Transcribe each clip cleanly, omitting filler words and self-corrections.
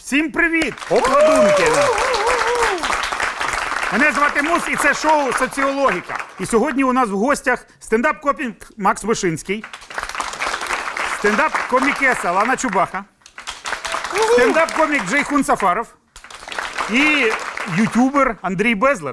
Всім привіт! Опладунки! Мене звати Мус, і це шоу «Соціологіка». І сьогодні у нас в гостях стендап-комік Макс Вишинський, стендап-комікеса Лана Чубаха, стендап-комік Джейхун Сафаров і ютубер Андрій Безлад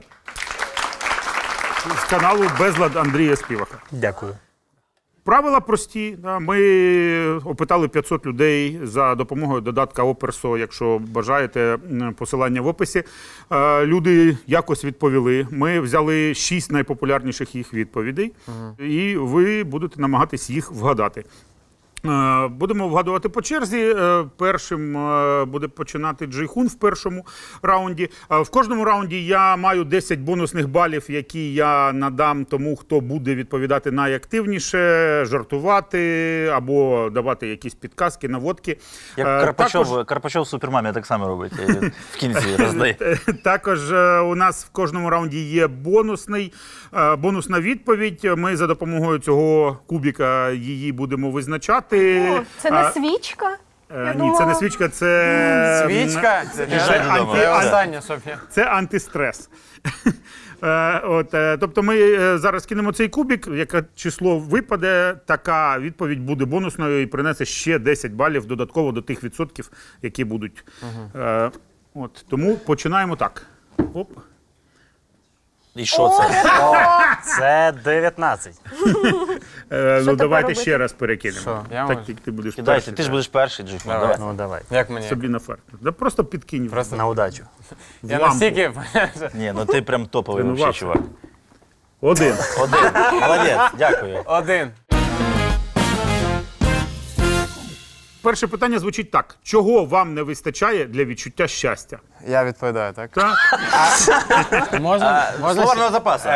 з каналу «Безлад Андрія Співака». Дякую. Правила прості. Ми опитали 500 людей за допомогою додатка Оперсо. Якщо бажаєте, посилання в описі. Люди якось відповіли. Ми взяли 6 найпопулярніших їх відповідей. І ви будете намагатись їх вгадати. Будемо вгадувати по черзі. Першим буде починати Джейхун в першому раунді. В кожному раунді я маю 10 бонусних балів, які я надам тому, хто буде відповідати найактивніше, жартувати або давати якісь підказки, наводки. Як Карпачов в Супермамі так само робить. В кінці роздає. Також у нас в кожному раунді є бонусна відповідь. Ми за допомогою цього кубіка її будемо визначати. О, це не свічка? Ні, це не свічка, це... Свічка? Це остання, Софія. Це антистрес. Тобто ми зараз кинемо цей кубик, яке число випаде, така відповідь буде бонусною і принесе ще 10 балів додатково до тих відсотків, які будуть. Тому починаємо так. Оп. І що це? Це 19. Ну давайте ще раз перекинемо. Так, ти будеш Кидайте, перший. ти ж будеш перший, Джейхун. Давай. Ну, давай. Як мені? Собі на фарт. Да просто підкинь. Просто На удачу. я настільки... Ні, ну ти прям топовий вообще, чувак. 1. 1. Молодець, дякую. 1. Перше питання звучить так. Чого вам не вистачає для відчуття щастя? Я відповідаю, так? Так? Можна Словарного запасу.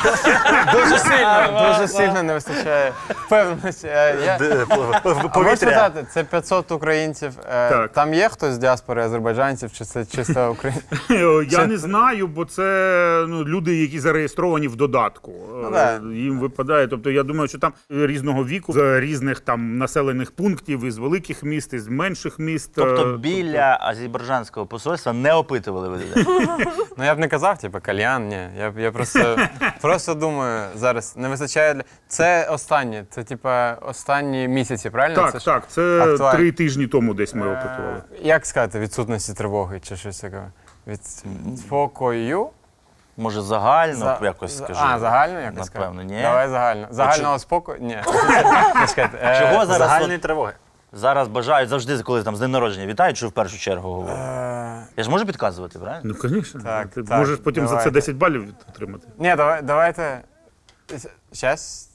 дуже сильно не вистачає впевненості. Можеш питати, це 500 українців. Там є хтось з діаспори азербайджанців, чи це чисто українці? Я не знаю, бо це люди, які зареєстровані в додатку. Їм випадає. Тобто я думаю, що там різного віку, з різних там населених пунктів, із великих міст, із менших міст. Тобто біля азербайджанського посольства не опитували ви людей? Ну я б не казав, типу, кальян, ні. Я просто думаю, зараз не вистачає... Це останнє, це типа останні місяці, правильно? Так, це 3 тижні тому десь ми опитували. Як сказати, відсутності тривоги чи щось таке? Від спокою? Може загально якось скажи? Загально якось скажу? Напевно, ні. Давай загально. Загального спокою? Ні. Чого зараз? Загальної тривоги. Зараз бажають завжди, коли там з днем народження вітають, що в першу чергу говорять. Я ж можу підказувати, правильно? Ну, звісно. Так, Ти так, можеш потім за це 10 балів отримати. Ні, давайте... Щас?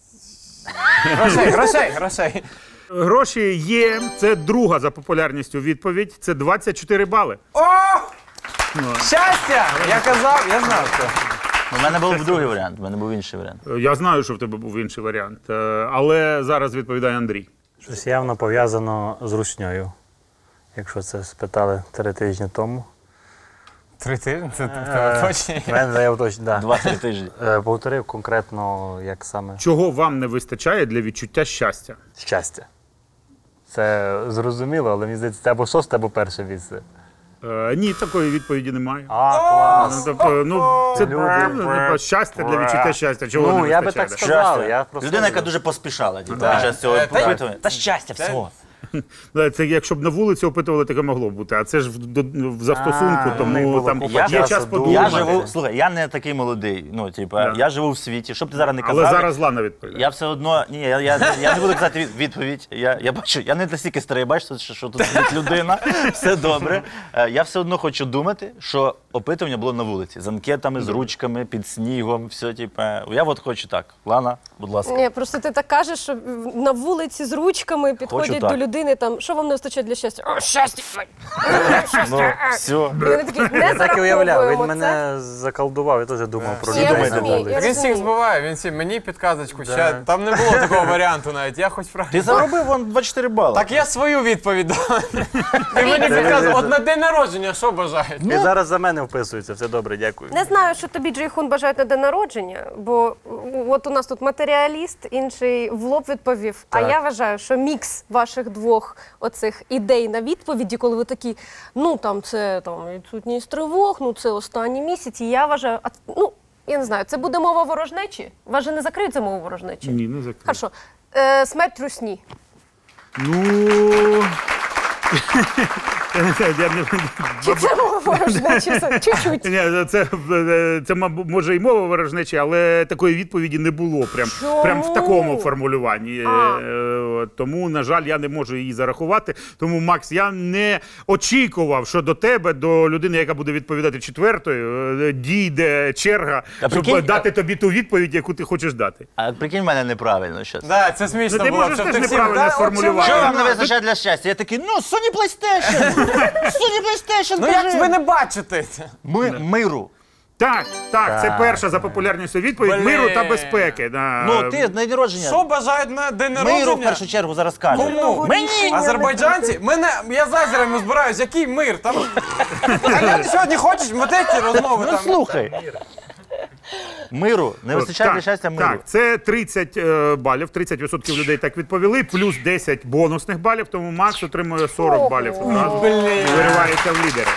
Грошей. Гроші є. Це друга за популярністю відповідь. Це 24 бали. О! Щастя! Я казав, я знав це. У мене був другий варіант, у мене був інший варіант. Я знаю, що в тебе був інший варіант. Але зараз відповідає Андрій. Щось явно пов'язано з руснею, якщо це спитали 3 тижні тому. 3 тижні? Це тебе точно? Я точно, так. 2-3 тижні. Повторив конкретно, як саме. Чого вам не вистачає для відчуття щастя? Щастя. Це зрозуміло, але мені здається, це або шосте, або перше місце. Ні, такої відповіді немає. Клас. Це правда, щастя для відчуття щастя. Чого не я би вистачає? так сказав. Я просто... Людина, яка дуже поспішала під час цього опитування. Та щастя всього. Це якщо б на вулиці опитували, таке могло бути. А це ж в застосунку, тому там є час подумати. Слухай, я не такий молодий. Ну, типа, я живу в світі. Щоб ти зараз не казав. Але зараз Лана відповідає. Я все одно, ні, я не буду казати відповідь. Я бачу, я не настільки старий, бачу, що тут сидить людина. Все добре. Я все одно хочу думати, що опитування було на вулиці. З анкетами, з ручками, під снігом, все, типа. Я от хочу так. Лана, будь ласка. Ні, просто ти так кажеш, що на вулиці з ручками підходять до людини, там, що вам не вистачає для щастя? О, щастя! Все. І вони такі, не Я так і уявляв, він зараховуємо мене заколдував, я теж думав про Я людей. розумію, я Він всіх розумію. збиває, він всім, мені підказочку, ще там не було такого варіанту навіть, я хоч правильно. Ти заробив вон 24 бали. Так я свою відповідь дав. Ти мені підказував, от на день народження що бажаєш? І зараз за мене вписується, все добре, дякую. Не знаю, що тобі, Джейхун, бажають на день народження, бо от у нас тут матеріаліст, інший в лоб відповів. А я вважаю, що мікс ваших двох двох оцих ідей на відповіді, коли ви такі, ну там це там відсутність тривог, ну це останні місяці. Я вважаю, ну я не знаю, це буде мова ворожнечі? Вас же не закриють за мову ворожнечі? Ні, не закрив. Хорошо. Смерть русні. Ну... Чи це мова ворожнечі? Чуть-чуть. Ні, це може і мова ворожнечі, але такої відповіді не було прям в такому формулюванні. Тому, на жаль, я не можу її зарахувати. Тому, Макс, я не очікував, що до тебе, до людини, яка буде відповідати четвертою, дійде черга, щоб дати тобі ту відповідь, яку ти хочеш дати. А прикинь, в мене неправильно щось. Да, це смішно Ти було, можеш щоб теж ти всім... неправильно сформулювати. Що вам не вистачає для щастя? Я такий, ну, Sony PlayStation! Sony PlayStation, Ну як ви не бачите це? Миру. Так, це перша за популярністю відповідь. Блін. Миру та безпеки. Ну, ти на день народження. Що бажають на день Миру в народження? першу чергу зараз кажуть. Кому? Мені! Азербайджанці? Я з азерами збираюсь, який мир? Там... А я сьогодні хочеш мотеці розмови Ну, там? слухай. Миру. Не вистачає для щастя миру. Так, це 30 балів, 30% людей так відповіли, плюс 10 бонусних балів, тому Макс отримує 40 балів одразу. Виривається в лідери.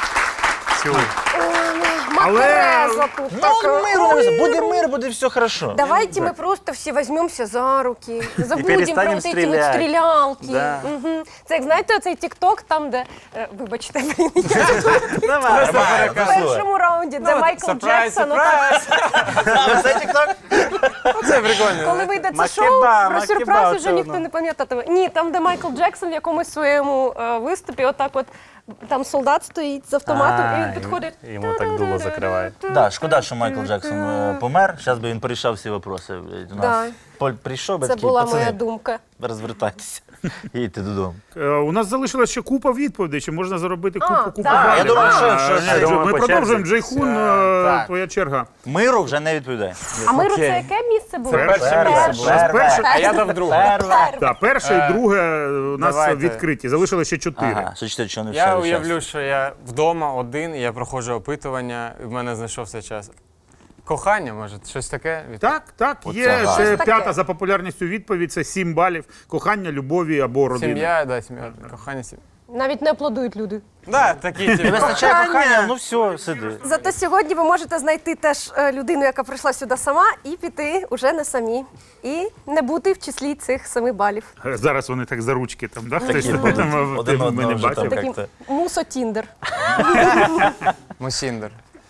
Матереза тут Ну, така. миру не вистачає. Буде мир, буде все хорошо. Давайте мы просто всі візьмемося за руки, забудемо про перестанем вот эти стріляти. вот стрілялки. Да. Це як, знаєте, оцей тік-ток там, де, вибачте, Давай, в першому раунді, де Майкл Сюрприз, Джексон, отак, сюрприз. Це тік-ток? Це прикольно. коли вийде це Макеба, шоу, про макеба сюрприз вже цього. ніхто не пам'ятатиме. Ні, там, де Майкл Джексон в якомусь своєму виступі, отак от, там солдат стоїть з автоматом, і він підходить. Йому так дуло закриває. Да, шкода, що Майкл Джексон помер. Зараз би він порішав всі вопроси. У нас прийшов би Це такий, була моя пацани, думка. розвертайтеся і йдьте додому. У нас залишилася ще купа відповідей, чи можна заробити купу так. балів. Я думаю, що Ні, думаю, ми по продовжуємо. черзі. Джейхун, Так. твоя черга. Миру вже не відповідає. А миру це яке місце було? перше місце було. Перше, А я дав друге. так, перше і друге у нас Давайте. відкриті. Залишилося ще 4. Ага, що читати, що не все. Я уявлю, що я вдома один, і я проходжу опитування, і в мене знайшовся час. Кохання, може, щось таке? Так, Оце є гарно. ще Таке. п'ята за популярністю відповідь, це 7 балів. Кохання, любові або родини. Сім'я, да, сім'я, кохання, сім'я. Навіть не аплодують люди. Да, такі Не ті. вистачає кохання, ну все, сиди. Зато сьогодні ви можете знайти теж людину, яка прийшла сюди сама, і піти уже не самі. І не бути в числі цих 7 балів. Зараз вони так за ручки там, да? Такі Хтось будуть. там, Один ми одного не вже там. бачимо. Такий Як-то. мусо-тіндер. Мусіндер.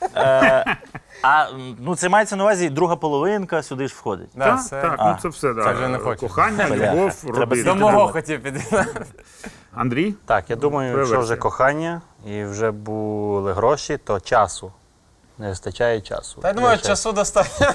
А ну це мається на увазі друга половинка сюди ж входить. Да, Так, ну це все, Це вже да. не хочу. Кохання, Бля, любов, треба родина. До мого хотів піти. Андрій? Так, я думаю, Твоя якщо вже версія. кохання і вже були гроші, то часу. Не вистачає часу. Та я думаю, часу достатньо.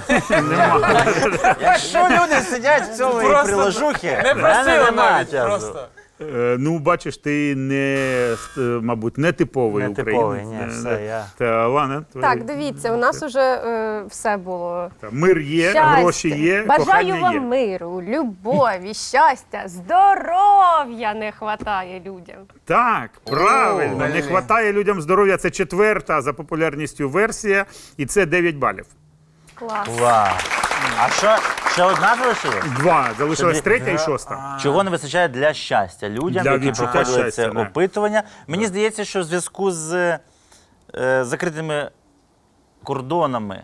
Якщо люди сидять в цьому Просто приложухи, Не просили нема навіть, часу. просто. Ну, бачиш, ти не, мабуть, не типовий Не типовий, українець. ні, все, я. Та, Лана, твоя- Так, дивіться, у нас уже все було. Та, мир є, Щастя. гроші є, Бажаю кохання вам є. миру, любові, щастя, здоров'я не вистачає людям. Так, правильно. Не блін. вистачає людям здоров'я. Це 4-та за популярністю версія, і це 9 балів. Клас. Вау. А що, ще одна залишилась? 2. Залишилась 3-та і 6-та. Чого не вистачає для щастя людям, Для які відчуття проходили щастя, це да. опитування? Мені здається, що в зв'язку з закритими кордонами.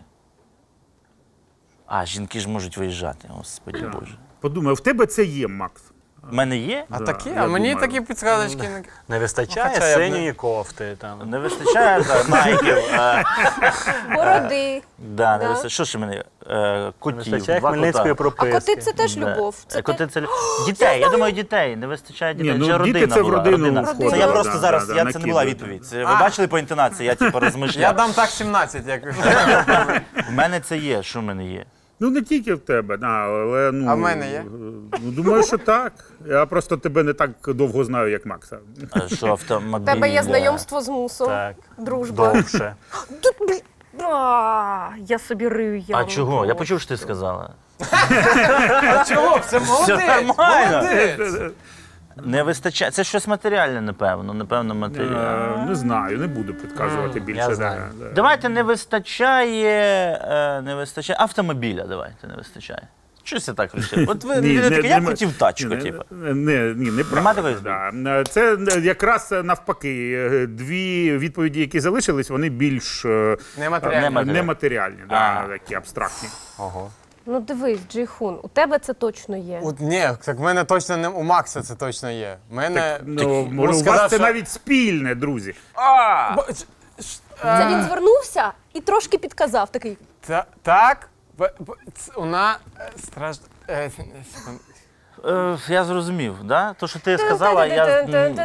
А, жінки ж можуть виїжджати, господи Боже. Подумай, в тебе це є, Макс. В мене є? А Да, такі? я А мені думаю. такі підсказочки. Не вистачає Хоча я б не- синьої кофти. Там. Не вистачає найків. Бороди. Да, не вистачає. Що ж в мене? Котів, Вистачає два хмельницької кота. А прописки. коти це теж Да. любов. Це Коти це дітей. Я думаю, дітей. Не вистачає дітей. Ні, ну, Чи діти родина це в була? родину Родина. входить, Це я да, просто да, зараз, да, це не була накидує. відповідь. Це, ви бачили по інтонації, я типу Я розмишляв. дам так 17, як... В мене це є, що в мене є? Ну, не тільки в тебе, але ну. А в мене є? Ну, думаю, що так. Я просто тебе не так довго знаю, як Макса. Що автомобіль? У тебе є знайомство з мусом, Так. дружба. Довше. Я собі рию А яму. чого? Я почув, що ти сказала. А чого? Це молодець! нормально. Молодець! Не вистачає. Це щось матеріальне, напевно. Напевно, матеріальне. Не знаю, не буду підказувати більше. я знаю. Давайте не вистачає автомобіля. Давайте не вистачає. Щось я так вирішив. От ви Ні, таке, я б не- хотів тачку, Ні, типу. неправильно. Нема такої? Да. Це якраз навпаки. Дві відповіді, які залишились, вони більш Нематеріальні. нематеріальні, такі абстрактні. Ого. Ну дивись, Джейхун, у тебе це точно є. Ні, так в мене точно не у Макса це точно є. Мене У вас це навіть спільне, друзі. Це він звернувся і трошки підказав такий. Так, вона страшно. Я зрозумів, да? То, що ти сказала, я...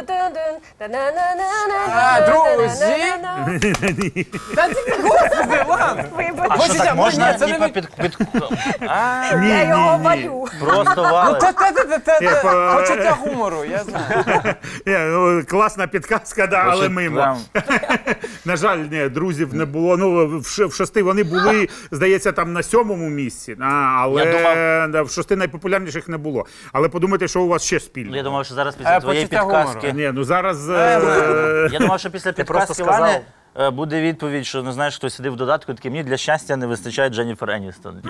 Друзі! Та ти, господи, ладно! А що так можна, це не типа, від- під... Я його валю. Просто валиш. Почуття гумору, я знаю. Класна підказка, да, але мимо. Прям. На жаль, ні, друзів не було. Ну, в 6 вони були, здається, там на 7-му місці, але Я в 6 найпопулярніших не було. Але подумайте, що у вас ще спільно. Я думав, що зараз після твоєї почуття підказки... гумору. Ні, ну зараз... Я думав, що після просто підказки сказав. Вани буде відповідь, що, не знаєш, хтось сидив в додатку, такий, мені для щастя не вистачає Дженніфер Еністон.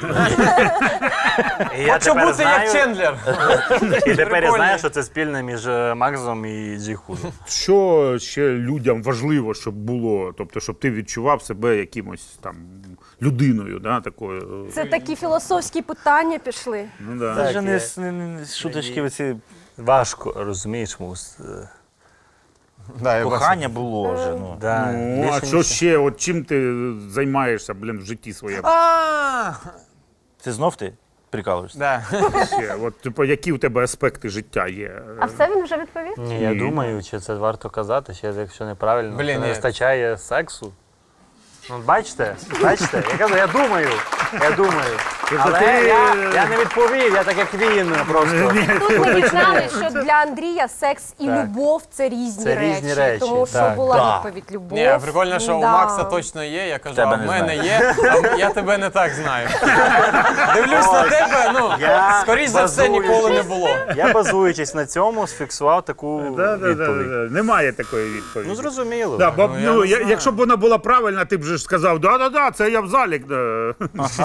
І я Хочу тепер бути як знаю, Чендлер. і тепер я Прикольно. знаю, що це спільне між Максом і Джейхуном. Що ще людям важливо, щоб було? Тобто, щоб ти відчував себе якимось там людиною, да, такою. Це такі філософські питання пішли. Ну, да. Це вже Так, не шуточки, оці Важко, розумієш, Мус. кохання було вже. Ну. Да, Ну, а більше що нічого. ще? От чим ти займаєшся, в житті своєму? Це знов ти прикалуєшся? Да. Ще? От, типу, які у тебе аспекти життя є? А все він вже відповів? Ні, я думаю, чи це варто казати, чи якщо неправильно, Блін, що не ні. вистачає сексу. Ну, бачите? Я кажу, я думаю. Але я не відповів, я так як він просто. Тут ми дізналися, що для Андрія секс і Так. любов це різні Це різні речі, Тому що так. була Да. відповідь любов. Ні, прикольно, що у Да. Макса точно є. Я кажу, Тебе а в не мене знаю. є, а я тебе не так знаю. Дивлюсь на тебе, ну, Я скоріш за все, базуюсь. ніколи не було. Я, базуючись на цьому, сфіксував таку відповідь. Немає такої відповіді. Ну, зрозуміло. Да, бо, я не знаю. якщо б вона була правильна, ти б же ж сказав, да, це я в залік. Да.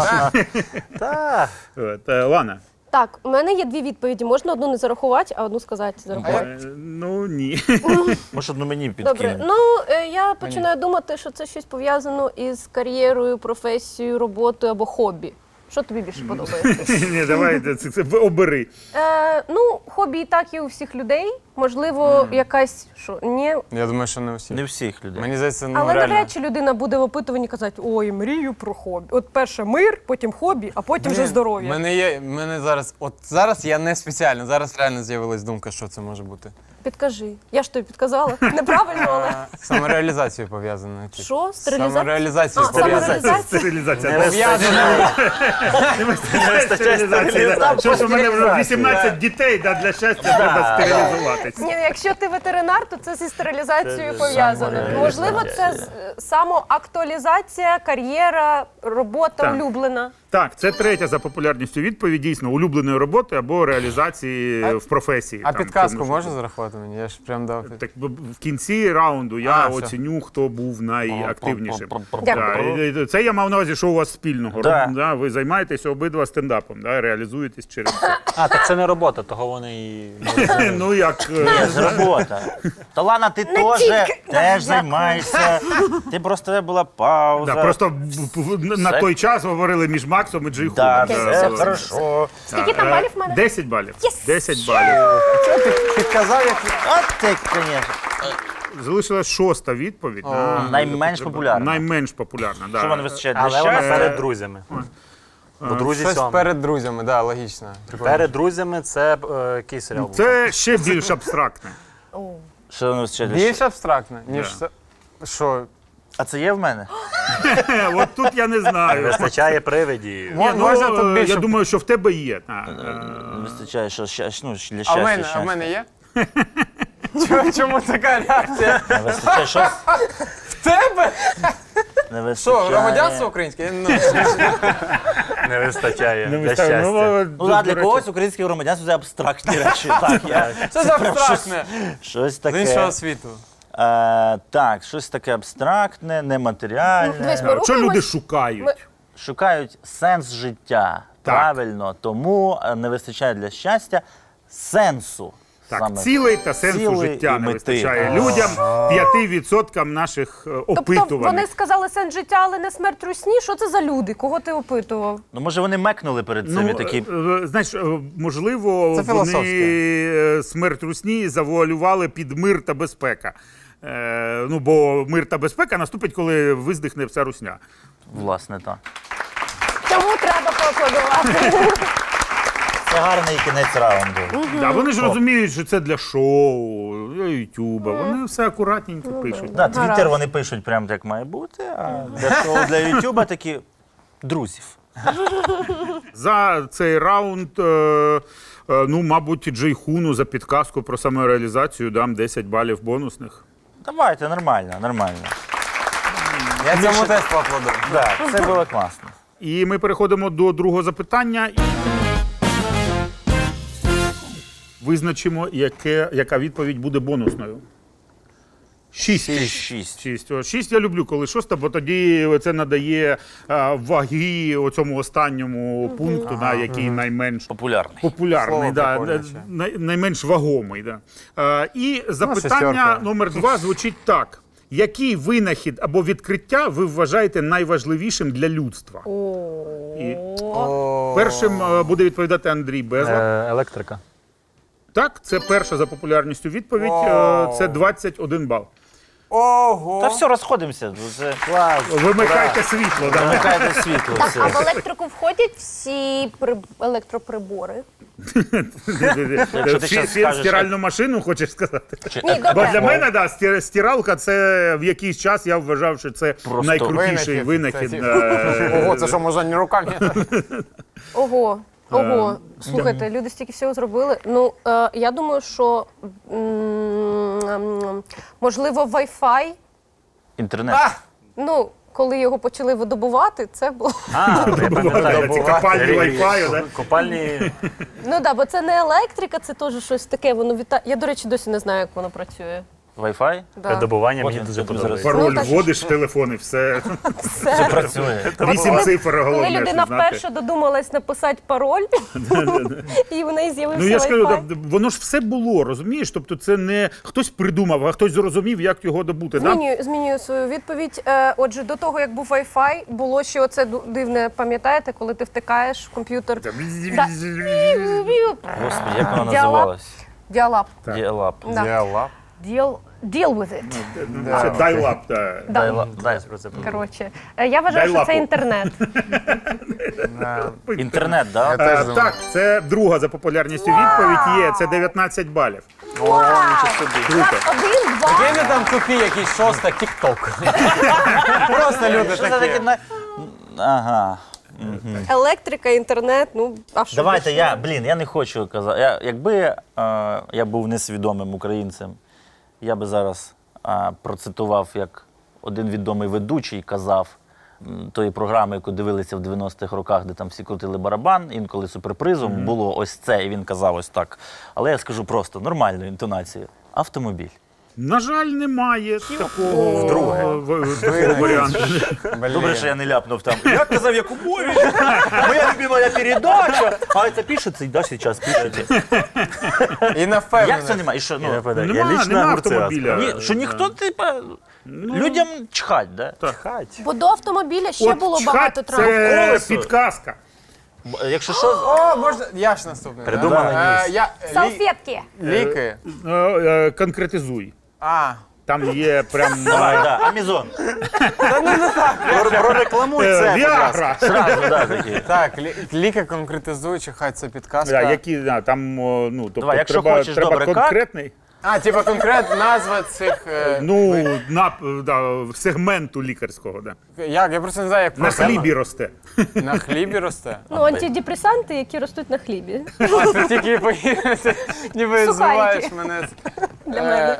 Так. От, Лана. Так, у мене є дві відповіді. Можна одну не зарахувати, а одну сказати зарахувати. Ну, ні. Може, одну мені Добре, підкинути. ну я починаю думати, що це щось пов'язано із кар'єрою, професією, роботою або хобі. Що тобі більше подобається? Ні, давай, це обери. Ну, хобі і так є у всіх людей. Можливо, якась що ні. Я думаю, що не усі. Не всіх людей. Мені здається, ну Але реально. навряд чи людина буде в опитуванні казати, ой, мрію про хобі. От перше мир, потім хобі, а потім вже здоров'я. Мене зараз я не спеціально, зараз реально з'явилась думка, що це може бути. Підкажи. Я ж тобі підказала. Неправильно, але. Самореалізацією пов'язано. типу. Що? Стерилізація? Самореалізацією А, пов'язано. самореалізація? Стерилізація. Пов'язано. Стерилізація. Що ж у мене вже 18 дітей, да, для щастя треба стерилізуватися. Ні, якщо ти ветеринар, то це зі стерилізацією пов'язано. Можливо, це самоактуалізація, кар'єра, робота Так. улюблена. Так, це третя за популярністю відповідь, дійсно, улюбленої роботи або реалізації в професії. А там, підказку тому що- можна зарахувати мені? Я ж прям дав. Так в кінці раунду я А, все. оціню, хто був найактивнішим. Дякую. Да, і це я мав на увазі, що у вас спільного. Да. Да, ви займаєтеся обидва стендапом, да, реалізуєтесь через це. А, так це не робота, того вони і... Ну, як... Ні, з робота. Та Лана, ти теж займаєшся. Ти просто тебе була пауза. Да, просто на Все. той час говорили між Максом і Джейхуном. Да, Да, все да. хорошо. Скільки там балів в мене? 10 балів. Єс! 10 балів. Підказав, як От ти, звісно. Залишилась шоста відповідь. Найменш популярна. Найменш популярна, да. Що в мене вистачає для Але вона щастя? перед друзями. Бо друзі щось сьомі. перед друзями, да, логічно. Прикольно. Перед друзями це який серіал був? Це ще більш абстрактне. Що в мене вистачає для щастя? Більш абстрактно, ніж Да. це. Що? А це є в мене? От тут я не знаю. Вистачає привидів. Ні, Можна тут більше- Я думаю, що в тебе є. Не вистачає, що ну, для А щастя. в щастя. мене є? Чому така реакція? Не вистачає щось? В тебе? Не вистачає. Що, громадянство українське? Я не знаю. Не вистачає для Ну, щастя. Ну так, для когось українське громадянство це абстрактні речі. Так, Що за абстрактне? щось З іншого таке. світу. Так, щось таке абстрактне, нематеріальне. Дивись, ми Що люди рухаємось. шукають? Ми- Шукають сенс життя. Правильно, тому не вистачає для щастя сенсу. Так, Саме цілей та сенсу цілей життя і не мети. вистачає людям, 5% наших Тобто вони опитуваних. сказали сенс життя, але не смерть русні? Що це за люди? Кого ти опитував? Ну, може, вони мекнули перед цим і такі. Знаєш, можливо, Це вони філософське. смерть русні завуалювали під мир та безпека. Ну, бо мир та безпека наступить, коли виздихне вся русня. Власне, так. Чому треба поаплодувати? Це гарний кінець раунду. Да, вони ж розуміють, що це для шоу, для Ютуба. Вони все акуратненько пишуть. Да, Твіттер вони пишуть прямо як має бути, а для Ютуба такі друзів. За цей раунд, ну, мабуть, Джейхуну за підказку про самореалізацію дам 10 балів бонусних. Давайте, нормально, нормально. Я цьому теж поаплодую. Так, це було класно. І ми переходимо до другого запитання. Визначимо, яка відповідь буде бонусною. 6. 6. 6 я люблю, коли 6, бо тоді це надає ваги оцьому останньому пункту, який найменш Популярний. популярний, Слово да, прикольніше. найменш вагомий. Да. І запитання шестерка. номер 2 звучить так. Який винахід або відкриття ви вважаєте найважливішим для людства? І першим буде відповідати Андрій Безлак. Електрика. Так, це перша за популярністю відповідь. Це 21 бал. Ого! Та все, розходимося. Це клас. Вимикайте світло. Да. Вимикайте світло. Так, все. а в електрику входять всі електроприбори? Якщо ти щас скажеш, Стиральну машину, хочеш сказати? Ні, Бо для добре. мене, да, стиралка, це в якийсь час я вважав, що це найкрутіший винахід. Ого, це що, можна не руками? Ого. Слухайте, люди стільки всього зробили. Ну, я думаю, що можливо, Wi-Fi. Інтернет. Ну, коли його почали видобувати, це було. Я пам'ятаю. Ці копальні Wi-Fi, да? Копальні. Ну так, бо це не електрика, це теж щось таке. Воно Я, до речі, досі не знаю, як воно працює. Wi-Fi? Да. Добування мені Потім дуже тобі подобається. Пароль Ну, так. вводиш в телефон і все. Це працює. 8 цифр Коли головне, людина що знати. вперше додумалась написати пароль, і в неї з'явився Ну я ж кажу, Wi-Fi. воно ж все було, розумієш? Тобто це не хтось придумав, а хтось зрозумів, як його добути. Да? Змінюю свою відповідь. Отже, до того, як був Wi-Fi, було ще оце дивне, пам'ятаєте, коли ти втикаєш в комп'ютер. Да. Господи, як воно Діалаб. називалось? Діалаб. Діалаб. Да. Діалаб. Deal with it. Це dial-up, так. Дай. Коротше, я вважаю, що це Dial-up. інтернет. Інтернет, так? Так, це друга за популярністю відповідь є, це 19 балів. Вау! Круто. Так, 1, 2. Є не там тупі якісь шоста, тік-ток. Просто люди Що це таке? такі. Ага. Електрика, інтернет, ну, а що? Давайте я не хочу казати. Якби я був несвідомим українцем, я би зараз процитував, як один відомий ведучий казав тої програми, яку дивилися в 90-х роках, де там всі крутили барабан, інколи суперпризом було ось це, і він казав ось так. Але я скажу просто нормальною інтонацією. Автомобіль. На жаль, немає такого варіанту. Добре, що я не ляпнув там. Я казав Якубович, моя любимая передача. А це пишеться і далі зараз пишеться. І на Як це впевненість. немає? І що, ну, Нема автомобіля. ні, що ніхто, типа, людям чхать, да? Хать. Бо до автомобіля ще От було чхать багато це Колесо. підказка. Якщо що, О, можна, я ж наступний. да? Придумали Салфетки. Ліки. Конкретизуй. Там є прям давай, да, Амазон. Прорекламуй це. Віагра. Зразу, да, такі. Так, ліки конкретизуючи, хай це підказка. Там, ну, тобто Давай, якщо треба хочеш добре, як? конкретний. Типа конкретна назва цих. Сегменту лікарського, да. Як? Я просто не знаю, як На хлібі росте. На хлібі росте. Ну, антидепресанти, які ростуть на хлібі. Ти тільки ніби Сухарики. збиваєш мене. Для мене.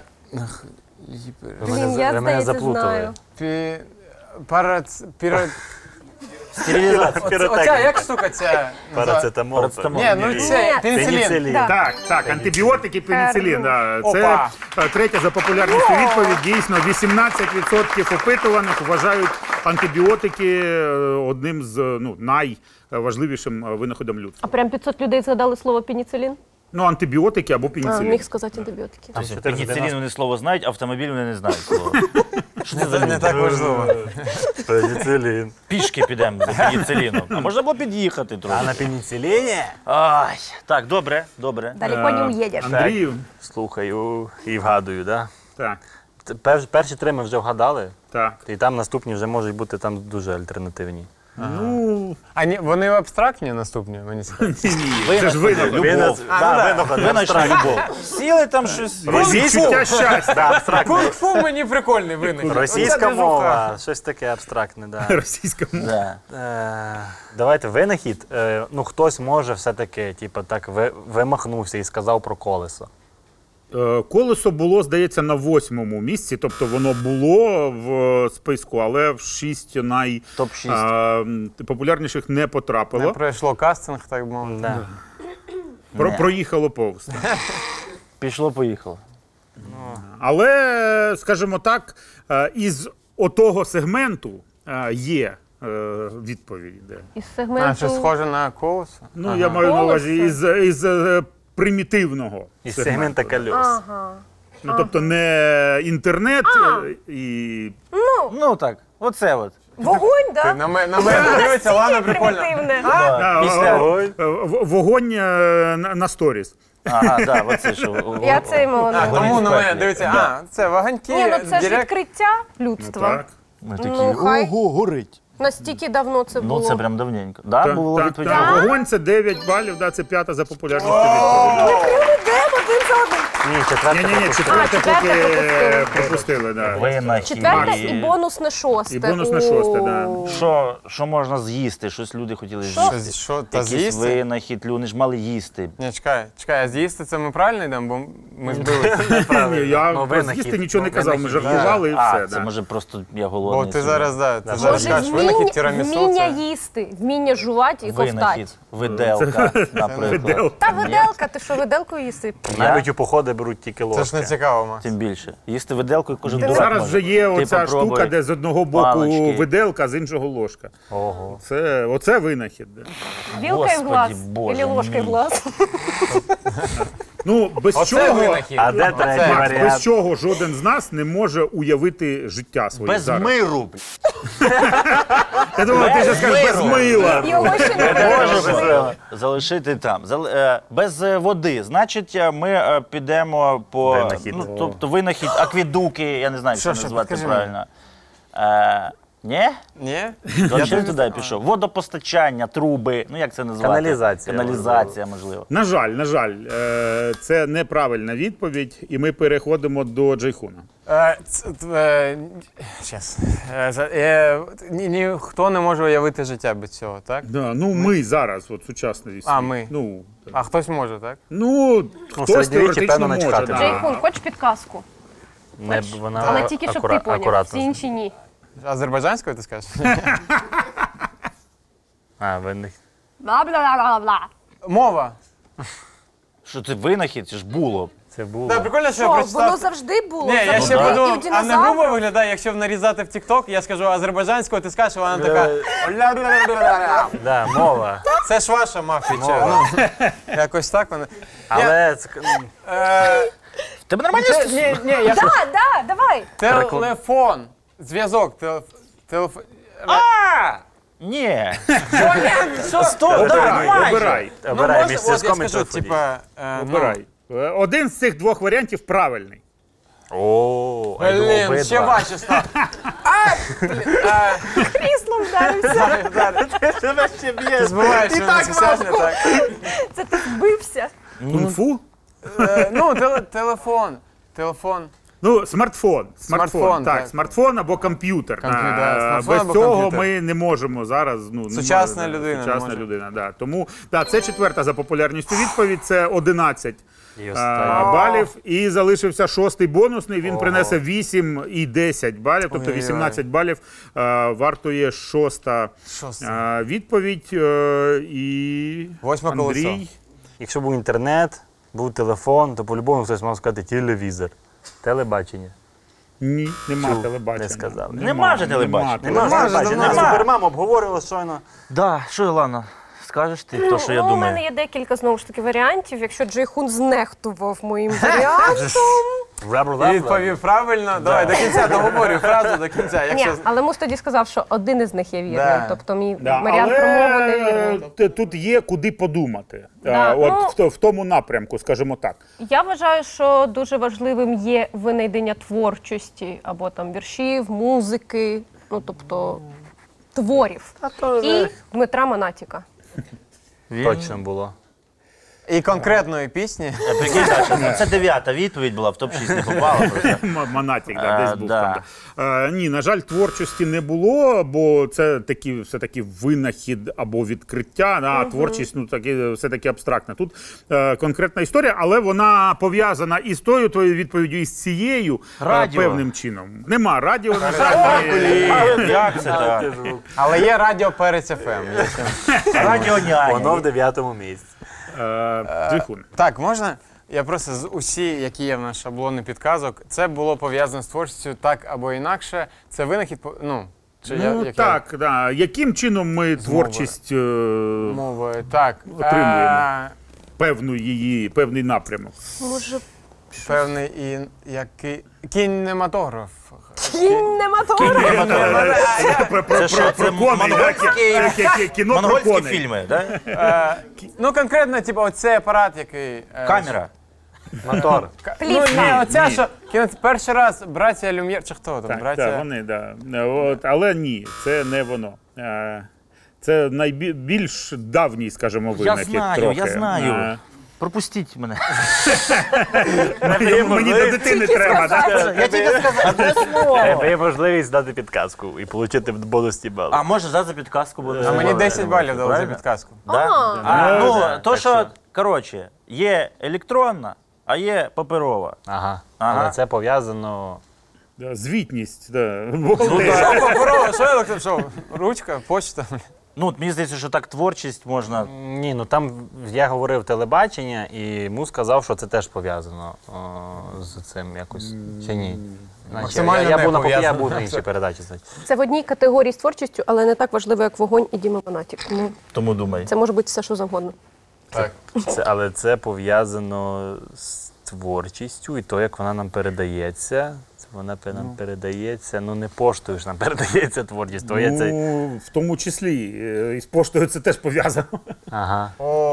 Блін, я, Ви мене здається, заплутали. знаю. Стерилізація. Оця, як штука ця? Парацетамол. Парацетамол. Ні, ну це пеніцилін. Так, антибіотики, пеніцилін. Да. Це Опа. третя за популярністю відповідь. Дійсно, 18% опитуваних вважають антибіотики одним з найважливішим винаходом людства. А прям 500 людей згадали слово пеніцилін? Ну, антибіотики або А, пеніцилін. міг сказати антибіотики. Пеніцилін вони слово знають, автомобіль вони не знають слово. Це не так важливо. Пеніцилін. Пішки підемо за пеніциліном. А можна було під'їхати трохи. А на пеніциліні? Ай, так, добре. Далеко не уїдеш. Андрію, Слухаю і вгадую, да? так, Перші три ми вже вгадали, так. і там наступні вже можуть бути там дуже альтернативні. Ну, А вони абстрактні наступні, мені сказати? ні, це ж винаход. Любов. Винайшли любов. Сіли там щось. Відчуття щастя. Да, абстрактне. Кунг-фу мені прикольний виник. Російська мова, щось таке абстрактне, да. Російська мова. Да. Давайте винахід. Ну, хтось може все-таки, типу, так вимахнувся і сказав про колесо. Колесо було, здається, на 8-му місці, тобто воно було в списку, але в 6 Топ-6. найпопулярніших не потрапило. Не пройшло кастинг, так мовити. Да. Проїхало повз. Пішло-поїхало. Але, скажімо так, із отого сегменту є відповіді. Із А, сегменту... що схоже на колесо? Ну, я маю на увазі із примітивного Із сегменту. сегмента колес. Ага. Ну, тобто не інтернет і... Ну так, оце от. Вогонь, Ти так? на мене дивиться, Лана прикольно. Примітивне. Вогонь на сторіс. Ага, так, оце що. Я це мала на А, увазі. тому на мене дивиться, Да. це ваганьки, Ні, ну це ж директ. відкриття людства. Так. Ми такі, Ну, хай. ого, горить. Настільки давно це Ну, було. це прям давненько. Да, було Так, відповідь. так. Вогонь це 9 балів, да, це 5-та за популярністю відповідь. Де один за один? Ні, четверте. Ні, четверте четверте поки пропустили. пропустили. Да. Винахід. Четверте і бонусне шосте. І бонусне шосте, да. Що можна з'їсти? Щось люди хотіли з'їсти. Що, та Якийсь з'їсти? винахід, люди ж мали їсти. Ні, чекай, а з'їсти це ми правильно йдемо, бо ми збили. Ні, я Ну, про винахід. з'їсти нічого не казав, ми Винахід. жартували і А, все. це да. може просто я Бо голодний. ти зараз, ти зараз Може, кажеш, винахід тірамісу, вміння це... їсти, вміння жувати і ковтати. Винахід, виделка, наприклад. Видел. Та виделка, ти що, виделкою їсти? Навіть у походи беруть тільки Це ложки. ж не цікаво, Макс. Тим більше. Їсти виделку і кожен дурак Зараз може. вже є Ти оця попробуй. штука, де з одного боку Палички. виделка, а з іншого ложка. Ого. Оце винахід. Да. Вілка і в Господи, глаз. Боже Або ложка і в мій. глаз. Ну, без Оце чого, винахід. А де третій без варіант? чого жоден з нас не може уявити життя своє Без зараз. миру. Я думав, ти ще скажеш без мила. Його ще не пережили. Залишити там. Без води. Значить, ми підемо по Винахід. ну, тобто винахід, акведуки, я не знаю, Що, як це назвати підкажи правильно. Ні? Ні? Точно туди пішов. Водопостачання, труби, ну як це назвати? Каналізація, Каналізація, можливо. На жаль, це неправильна відповідь, і ми переходимо до Джейхуна. Щас. Ніхто не може уявити життя без цього, так? Да, ну ми зараз, от сучасний світ. А, ми. Ну, А хтось може, так? хтось середньовіччі, теоретично певно, може. начхати Да. було. Джейхун, хочеш підказку? Не, вона Але тільки, щоб ти поняв, всі акуратно. інші ні. Азербайджанською ти скажеш? А, винахід. Бла-бла-бла-бла-бла. Мова. Що це винахід? Це ж було. Це було. Так, прикольно, що я Що, прочитав. воно завжди було? Ні, я завжди. ще І в подумав, а не динозаврів. грубо виглядає, якщо нарізати в TikTok, я скажу азербайджанською, ти скажеш, а вона така. Да, мова. Це ж ваша мафія. Ну, якось так вона. Але це... В тебе нормально? Ні, я Да, давай. телефон. Зв'язок. Телефон. Ні. Стоп, Обирай. Обирай між я зв'язком і скажу, телефоні. типа, Обирай. Один з цих двох варіантів правильний. О, а я думав, Блін, ще обидва. важче став. Кріслом вдарився. Ти збиваєш, що не сяжне, так? Це ти вбився. Кунг-фу? Ну, телефон. Ну, смартфон. Смартфон, Так, так. смартфон або комп'ютер. Смартфон Без або цього комп'ютер. ми не можемо зараз. Ну, Сучасна немає, людина не Сучасна може. людина, да. Тому, це четверта за популярністю відповідь, це 11 І останній. балів. І залишився 6-й бонусний, він принесе 8 і 10 балів, тобто Ой-ой-ой. 18 балів вартує 6-та відповідь. І Восьме колесо. Андрій. Якщо був інтернет, був телефон, то по-любому хтось мав сказати телевізор. Телебачення. Ні, нема Чув, телебачення. не сказав. Нема вже телебачення. Нема телебачення. Нема. Супермам обговорювали щойно. Да, що, Ілана, скажеш ти, то, що я У мене думаю? є декілька, знову ж таки, варіантів. Якщо Джейхун знехтував моїм варіантом. І відповів правильно. Давай, до кінця договорю фразу до кінця. Ні, Якщо... але Мус тоді сказав, що один із них є вірним. Да. Тобто мій Да, варіант промови не вірний. тут є куди подумати. Да, В тому напрямку, скажімо так. Я вважаю, що дуже важливим є винайдення творчості або там віршів, музики, ну тобто творів. І Дмитра Монатіка. Точно було. І конкретної пісні. Прикинь, так, це 9-та відповідь була, в топ-6 не попала. Просто. Монатік, десь був да. там. Да. Ні, на жаль, творчості не було, бо це все-таки винахід або відкриття, а творчість все-таки абстрактна. Тут конкретна історія, але вона пов'язана із тою твоєю відповіддю, і з цією Радіо. певним чином. Нема радіо, на жаль. Як це так? Але є радіо Перець ФМ. Радіо Воно няні. в 9-му місці. Джейхун. Так, можна? Я просто з усі, які є в нас шаблони підказок, це було пов'язано з творчістю так або інакше. Це винахід, Так, да. Яким чином ми творчість мовою. Так. Отримуємо. Певний напрямок? Може, Певний кінематограф. кінематограф? Це що, це Кіно про монгольські коней. фільми, да? Ну, конкретно, оцей апарат, який... Камера. Мотор. Ну, ні, оця, що перший раз браття Люм'єр, чи хто там? Так, Браття... вони, да. Але ні, це не воно. Це найбільш давній, скажімо, винахід. Я знаю. Пропустіть мене. Мені до дитини треба, так? Я тільки сказав, одне слово. Є можливість дати підказку і отримати бонусні бали. А може за підказку буде? А мені 10 балів дали за Правильно? підказку. Да? Ну, то що, коротше, є електронна, а є паперова. Ага. Ага. Але це пов'язано. Звітність, да. Що паперова? Що я що? Ручка, почта. Ну, от мені здається, що так творчість можна. Ні, ну там я говорив телебачення, і Мус сказав, що це теж пов'язано з цим якось. Чи ні? Максимально Я не був на пов'язано. я був на іншій передачі. значить. Це в одній категорії з творчістю, але не так важливо, як вогонь і Діма Монатік. Тому Тому думай. це може бути все, що завгодно. Так. Але це пов'язано з творчістю і то, як вона нам передається. Вона нам передається, ну не поштою ж нам передається творчість. То є це... Ну, в тому числі. І з поштою це теж пов'язано. Ага.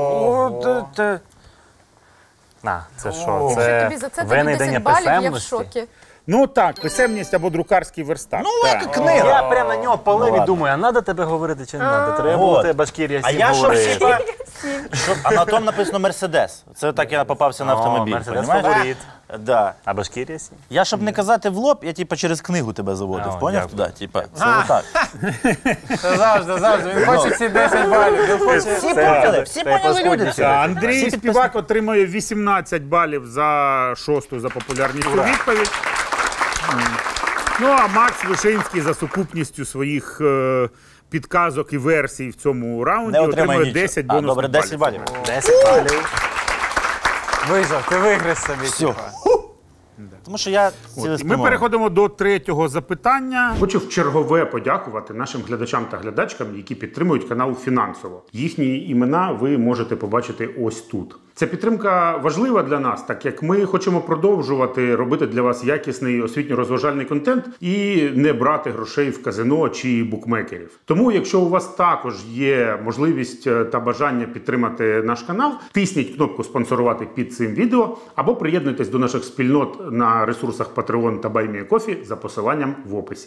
Це що? Якщо Це тобі за це дають винайдення 10 балів, я в писемності? шокі. Ну так, писемність або друкарський верстат. Так. Книга. Я прямо на нього палив і ладно. думаю, а треба тебе говорити чи не треба? Треба було Вот. тебе Башкірія А 7 я щоб говорити. а на тому написано Мерседес. Це так я попався на автомобіль. Мерседес понімаєш? фаворит. Да. А Башкірія 7? Я, щоб не казати в лоб, я типа через книгу тебе заводив. О, Поняв дякую. туди? Типа, це отак. Це завжди. Він хоче ці 10 балів. Він хоче... Всі поняли, всі поняли люди. Андрій Співак отримує 18 балів за 6-ту за популярністю відповідь. Ну, а Макс Вишинський за сукупністю своїх підказок і версій в цьому раунді Не отримає отримує нічого. 10 А, бонусних добре, 10 балів. 10 балів. Вижав, ти виграш собі. Все. типа. Тому що я Ми цілеспрямований. переходимо до 3-го запитання. Хочу вчергове подякувати нашим глядачам та глядачкам, які підтримують канал фінансово. Їхні імена ви можете побачити ось тут. Ця підтримка важлива для нас, так як ми хочемо продовжувати робити для вас якісний освітньо-розважальний контент і не брати грошей в казино чи букмекерів. Тому, якщо у вас також є можливість та бажання підтримати наш канал, тисніть кнопку «Спонсорувати» під цим відео або приєднуйтесь до наших спільнот на ресурсах Patreon та BuyMeACoffee за посиланням в описі.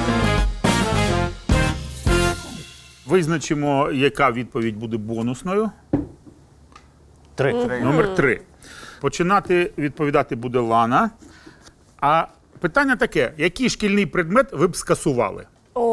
Визначимо, яка відповідь буде бонусною. 3. Номер 3. Починати відповідати буде Лана. А питання таке: який шкільний предмет ви б скасували?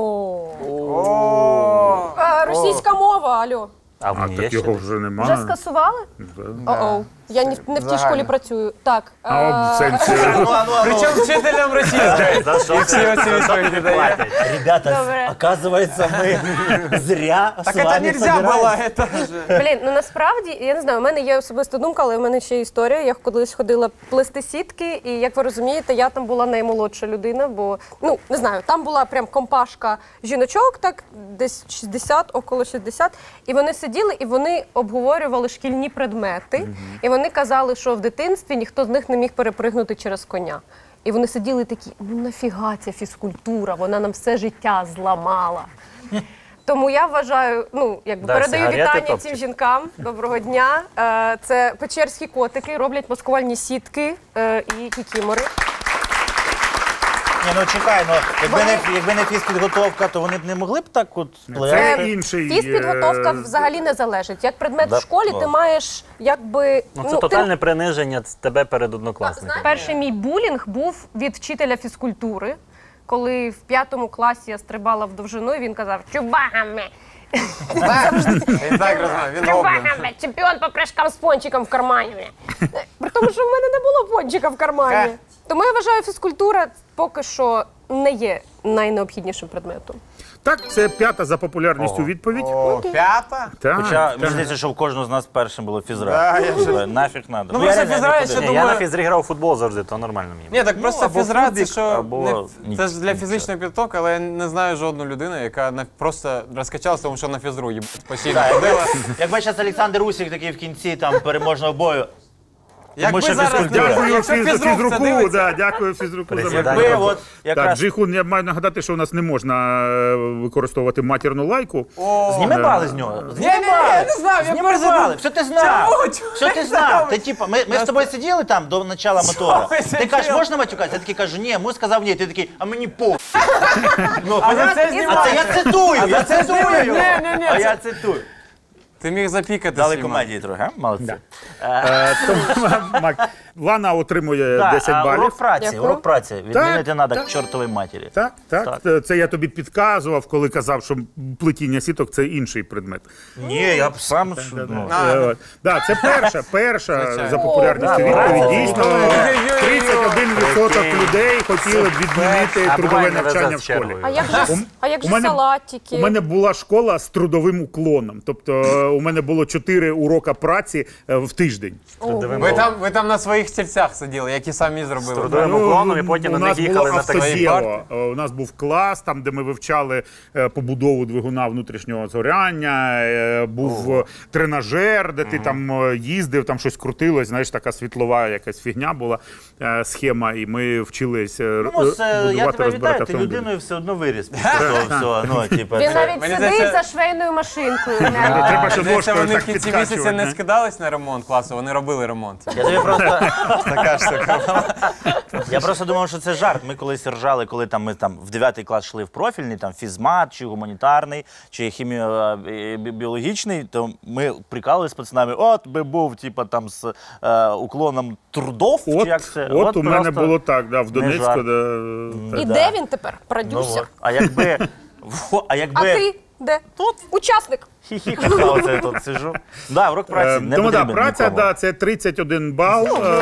Російська мова, алло. А А в так його вже немає. Вже скасували? О-оу. Я не в тій Загально. школі працюю. Так. А в сенсі. Причому вчителям російської. За що І всі оці відповіді дає. Ребята, Добре. оказывается, мы зря Так с це вами нельзя було, собираемся. це ж. Блін, ну насправді, я не знаю, у мене є особиста думка, але в мене ще є історія. Я колись ходила плести сітки, і як ви розумієте, я там була наймолодша людина, бо, ну, не знаю, там була прям компашка жіночок, так, десь 60, около 60, і вони сиділи, і вони обговорювали шкільні предмети, і вони казали, що в дитинстві ніхто з них не міг перепригнути через коня. І вони сиділи такі, ну нафіга ця фізкультура, вона нам все життя зламала. Тому я вважаю, ну, якби Да, передаю сигарети вітання топчик. цим жінкам. Доброго дня. Це печерські котики, роблять маскувальні сітки і кікімори. Ні, ну чекай, ну якби не фізпідготовка, то вони б не могли б так от Це плести. інший. Фізпідготовка взагалі не залежить. Як предмет в школі ти маєш, якби... Ну, це тотальне приниження тебе перед однокласниками. Перший мій булінг був від вчителя фізкультури. Коли в 5 класі я стрибала в довжину, і він казав «Чубагами! Він так розуміє, він гоблін. Чубагами! Чемпіон по прыжкам з пончиком в кармані!» При тому, що в мене не було пончика в кармані. Тому я вважаю, фізкультура поки що не є найнеобхіднішим предметом. Так, це 5-та за популярністю відповідь. О, 5-та? Так, Хоча, так. мені здається, що в кожного з нас першим було фізра. Да, я вже- Нафіг надо. Ну, просто фізра, я ще Ні, я думаю- на фізрі грав у футбол завжди, то нормально мені. Ні, так просто або фізра, це кубик, що, або це ж для фізичної підготовки, але я не знаю жодну людину, яка просто розкачалася, тому що на фізру постійно ходила. Як бачиш, Олександр Усік такий в кінці там переможного бою. Якби що зараз не фізкультура. Дякую якщо фізрук це фізруку, дивиться, да, дякую фізруку за Присідання. Якби мене. от Так, якраз Джихун, я маю нагадати, що у нас не можна використовувати матірну лайку. зніми бали з нього. Ні, я не знав, я Зніми просто... бали. Все ти знав. Чому? Все ти знав. Ти типа, ми з тобою сиділи там до начала мотора. ми Ти сиділи? кажеш, можна матюкатися? Я такий кажу, ні, муж сказав ні. Ти такий, а мені по. Ну, А за понятно? це А знімають. це я цитую, я цитую знімають. його. Ні, А це- я цитую. Ти міг запікати Дали свій комедії трохи, а? Молодці. Тому, Мак, Лана отримує 10 а балів. урок праці, Дякую. урок праці. Відмінити треба так. к чортовій матері. Так, так. Це я тобі підказував, коли казав, що плетіння сіток це інший предмет. Ні, я б сам... ну, Да, це перша Звичайно. за популярністю О, відповідь. да. Дійсно, 31% людей хотіли б відмінити А трудове буває не навчання везе в з чергою. школі. А як у же мене- салатики? У мене була школа з трудовим уклоном. Тобто у мене було 4 урока праці в тиждень. Ви там на своїх стільцях сиділи, які самі зробили. трудовим уклоном, і потім у на них нас їхали було на таксі. автоділо. У нас був клас, там, де ми вивчали побудову двигуна внутрішнього згоряння, був тренажер, де ти там їздив, там щось крутилось, знаєш, така світлова якась фігня була, схема, і ми вчились Ну, будувати, я тебе розбирати вітаю, ти автомобілі. людиною все одно виріс після того всього. Ну, типа, Він навіть Мені сидить здається- за швейною машинкою. Треба ще Здається, ложкою вони в так кінці місяця підкачувати. не скидались на ремонт класу, вони робили ремонт. Я тобі просто... Така штука. Я просто думав, що це жарт. Ми колись ржали, коли там ми там в 9 клас йшли в профільний, там фізмат, чи гуманітарний, чи хіміо-біологічний, то ми прикалували з пацанами, от би був, типа, там з уклоном трудов, чи як це. От у мене просто було так, да, в Донецьку. жарт. Да. І Да. де він тепер? Ну, Продюсер. от. А якби... А ти де? Тут учасник. Хі-хі-ха, оце я тут сижу. Да, урок праці не Тому потрібен праця, нікому. да, це 31 бал.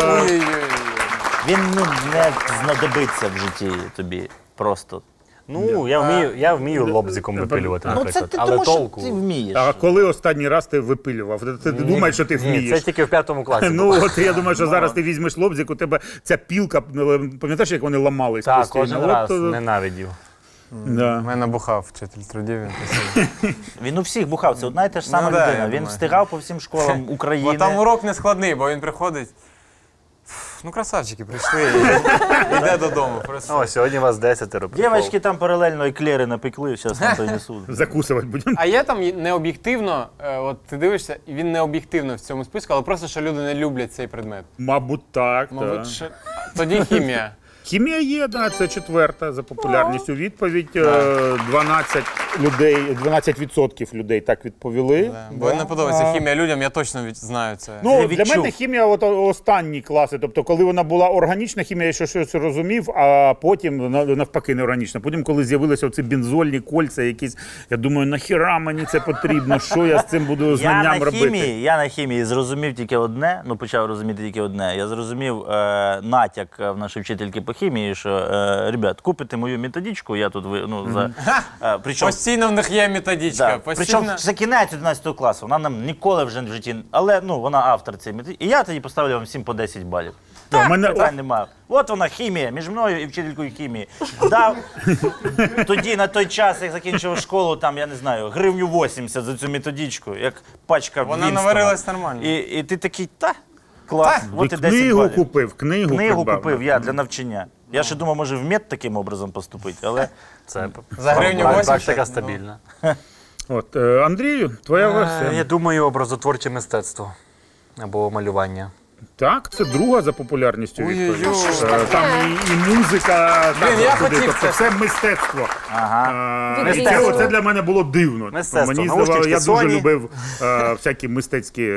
Він не знадобиться в житті тобі просто. Ну, я вмію лобзиком випилювати, Ну це наприклад. ти Але тому, що толку. ти вмієш. А коли останній раз ти випилював? Ти думаєш, що ти Ні, вмієш? це тільки в 5 класі. Ну, от я думаю, що зараз ти візьмеш лобзик, у тебе ця пілка, пам'ятаєш, як вони ламались Так, постійно? кожен От, раз ненавидів. да. У мене бухав вчитель трудів, він постійно. Він у всіх бухав, це одна і та ж сама Ну, да, людина. я Він думаю. встигав по всім школам Бо України. там урок не складний, бо він приходить. Ну, красавчики, прийшли і йде додому. Просто. О, сьогодні вас 10 років. Дівчатки там паралельно еклери напекли, зараз нам принесуть. Закусувати будемо. А є там необ'єктивно, от ти дивишся, і він не об'єктивно в цьому списку, але просто, що люди не люблять цей предмет. Мабуть, так. Мабуть, так. що... Тоді хімія. Хімія є, да, це 4-та за популярністю відповідь. 12% людей так відповіли. Бо не подобається хімія людям, я точно знаю це. Ну, для мене хімія от останні класи. Тобто, коли вона була органічна хімія, я щось розумів, а потім навпаки не органічна. Потім, коли з'явилися оці бензольні кольця якісь, я думаю, нахіра мені це потрібно, що я з цим буду знанням робити? Я на хімії зрозумів тільки одне, почав розуміти тільки одне. Я зрозумів натяк в нашої вчительки по хімії, що, ребят, купите мою методичку, я тут, Постійно в них є методичка. Причому це кінець 11 класу, вона нам ніколи вже в житті, але вона автор цієї методички. І я тоді поставлю вам всім по 10 балів. Так, питань немає. От вона хімія, між мною і вчителькою хімії. Дав тоді, на той час, як закінчив школу, там, я не знаю, гривню 80 за цю методичку, як пачка Вінстона. Вона наварилась нормально. І ти такий, клас, от і 10 Книгу балів. купив, Книгу купив я для навчання. Я ще думав, може в мед таким образом поступити, але... Це За гривню 80. практика стабільна. От, Андрію, твоя версія. Я думаю, образотворче мистецтво або малювання. Так, це 2-га за популярністю відповідь. Ой-ой-ой. Там і музика, я туди, хотів тобто це. все мистецтво. Мистецтво. Це для мене було дивно. Мистецтво. Мені Наушнички здавалося, я дуже Sony. любив всякі мистецькі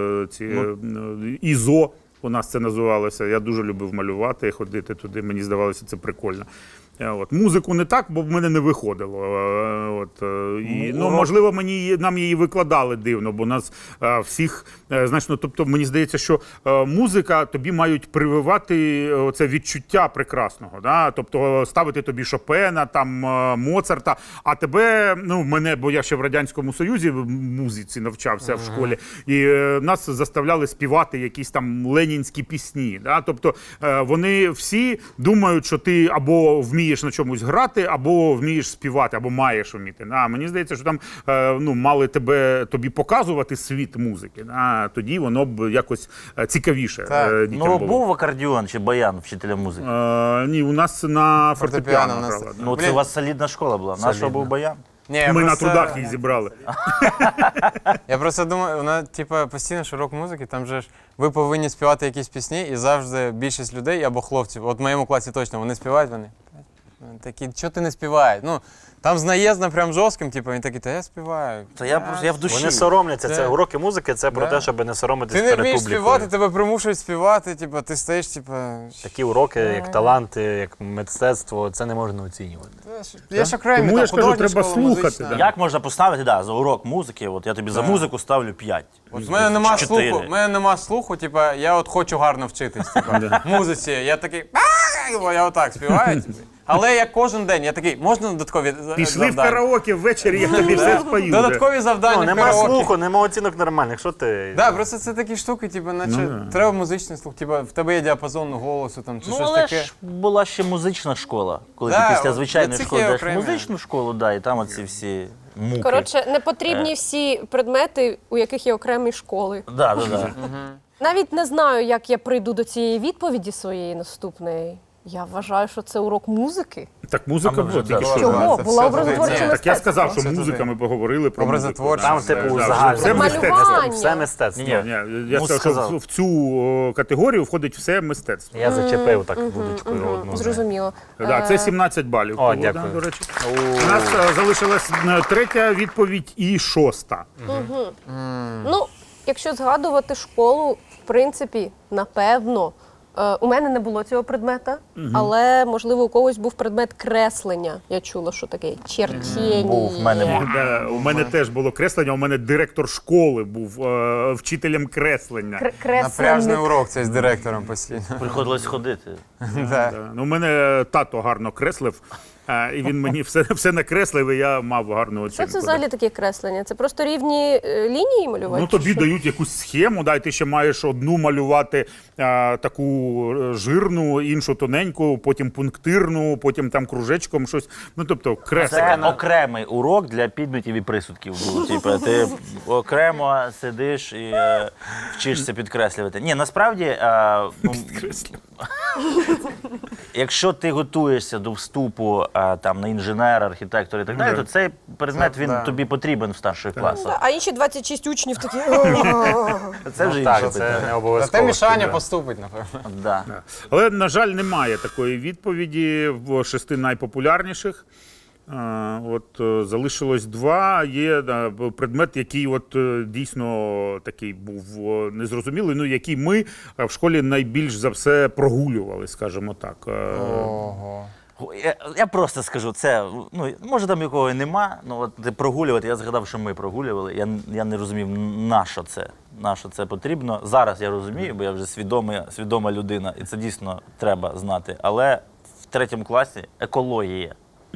ІЗО. У нас це називалося. Я дуже любив малювати, ходити туди. Мені здавалося, це прикольно. От. Музику не так, бо в мене не виходило. Можливо, нам її викладали дивно, бо нас всіх, знаєш, тобто мені здається, що музика тобі мають прививати це відчуття прекрасного. Да? Тобто ставити тобі Шопена, там, Моцарта, а тебе, мене, бо я ще в Радянському Союзі в музиці навчався в школі, і нас заставляли співати якісь там ленінські пісні. Да? Тобто вони всі думають, що ти або вмієш на чомусь грати, або вмієш співати, або маєш вміти. Мені здається, що там мали тобі показувати світ музики. Тоді воно б якось цікавіше дітям було. Був акордіон чи баян вчителя музики? Ні, у нас на фортепіано у нас. грали. Це у вас солідна школа була. Наша був баян. Ми на трудах їх зібрали. Я просто думаю, вона постійно ж урок музики, там же ж ви повинні співати якісь пісні, і завжди більшість людей або хлопців, от в моєму класі точно, вони співають, вони такі, що ти не співаєш? Там з наїздом прям жорстким, він такий, та я співаю. Та я в душі. Вони соромляться. Це уроки музики, це про те, щоб не соромитись Ти не перед вмієш публікою. співати, тебе примушують співати, ти стоїш, Такі уроки, як таланти, як мистецтво, це не можна оцінювати. Є ж окремі, Тому я ж кажу, треба слухати. Да. Як можна поставити, за урок музики, от я тобі за музику ставлю 5. В мене нема 4. слуху, я от хочу гарно вчитись, музиці. Я такий, я отак співаю. Але я кожен день, я такий, можна додаткові Пішли в караоке ввечері, я тобі все спою. Додаткові завдання в Нема караоке. слуху, нема оцінок нормальних. Що ти? Так, просто це такі штуки, наче треба музичний слух, в тебе є діапазон голосу чи щось Але таке. ж була ще музична школа, коли Да, ти після от звичайної для цих школи є йдеш в окремі. музичну школу, і там оці всі муки. Коротше, не потрібні всі предмети, у яких є окремі школи. Да. Навіть не знаю, як я прийду до цієї відповіді своєї наступної. Я вважаю, що це урок музики. Так музика була тільки що. Чого? це Була все образотворче туди. мистецтво. Так я сказав, що Це музика, туди. ми поговорили про музику. Образотворче. Там, типу, Да, загально. все мистецтво. Малювання. Все мистецтво. Ні. Ні, я Ну, сказав, сказав. що в цю категорію входить все мистецтво. Я зачепив так вудочкою одну. Зрозуміло. Да, це 17 балів. О, було, дякую. до речі. У нас залишилась 3-я відповідь і 6-та. Ну, якщо згадувати школу, в принципі, напевно, у мене не було цього предмета, але, можливо, у когось був предмет креслення. Я чула, що таке чертєння. Був, в мене був. Да, у мене теж було креслення, у мене директор школи був вчителем креслення. Напряжний Креслення. урок цей з директором постійно. Приходилось ходити. Да. У мене тато гарно креслив, і він мені все накреслив, і я мав гарну оцінку. Що це взагалі таке креслення? Це просто рівні лінії малювати? Ну, чи тобі що? дають якусь схему, да, і ти ще маєш одну малювати таку жирну, іншу тоненьку, потім пунктирну, потім там кружечком щось. Ну, тобто креслення. Це окремий урок для підметів і присудків був. Ти окремо сидиш і вчишся підкреслювати. Ні, насправді, якщо ти готуєшся до вступу там на інженера, архітектора і так далі, то цей предмет він да. тобі потрібен в старших класах. А інші 26 учнів такі. Це вже інше Так, це питання. не Зате обов'язково. Мішаня поступить, напевно. Да. Але, на жаль, немає такої відповіді в 6 найпопулярніших. Залишилось 2. Є предмет, який дійсно такий був незрозумілий, який ми в школі найбільш за все прогулювали, скажімо так. Ого. Я просто скажу, це, може там якого і нема, прогулювати, я згадав, що ми прогулювали, я не розумів, на що це потрібно. Зараз я розумію, бо я вже свідома людина, і це дійсно треба знати. Але в 3 класі екологія.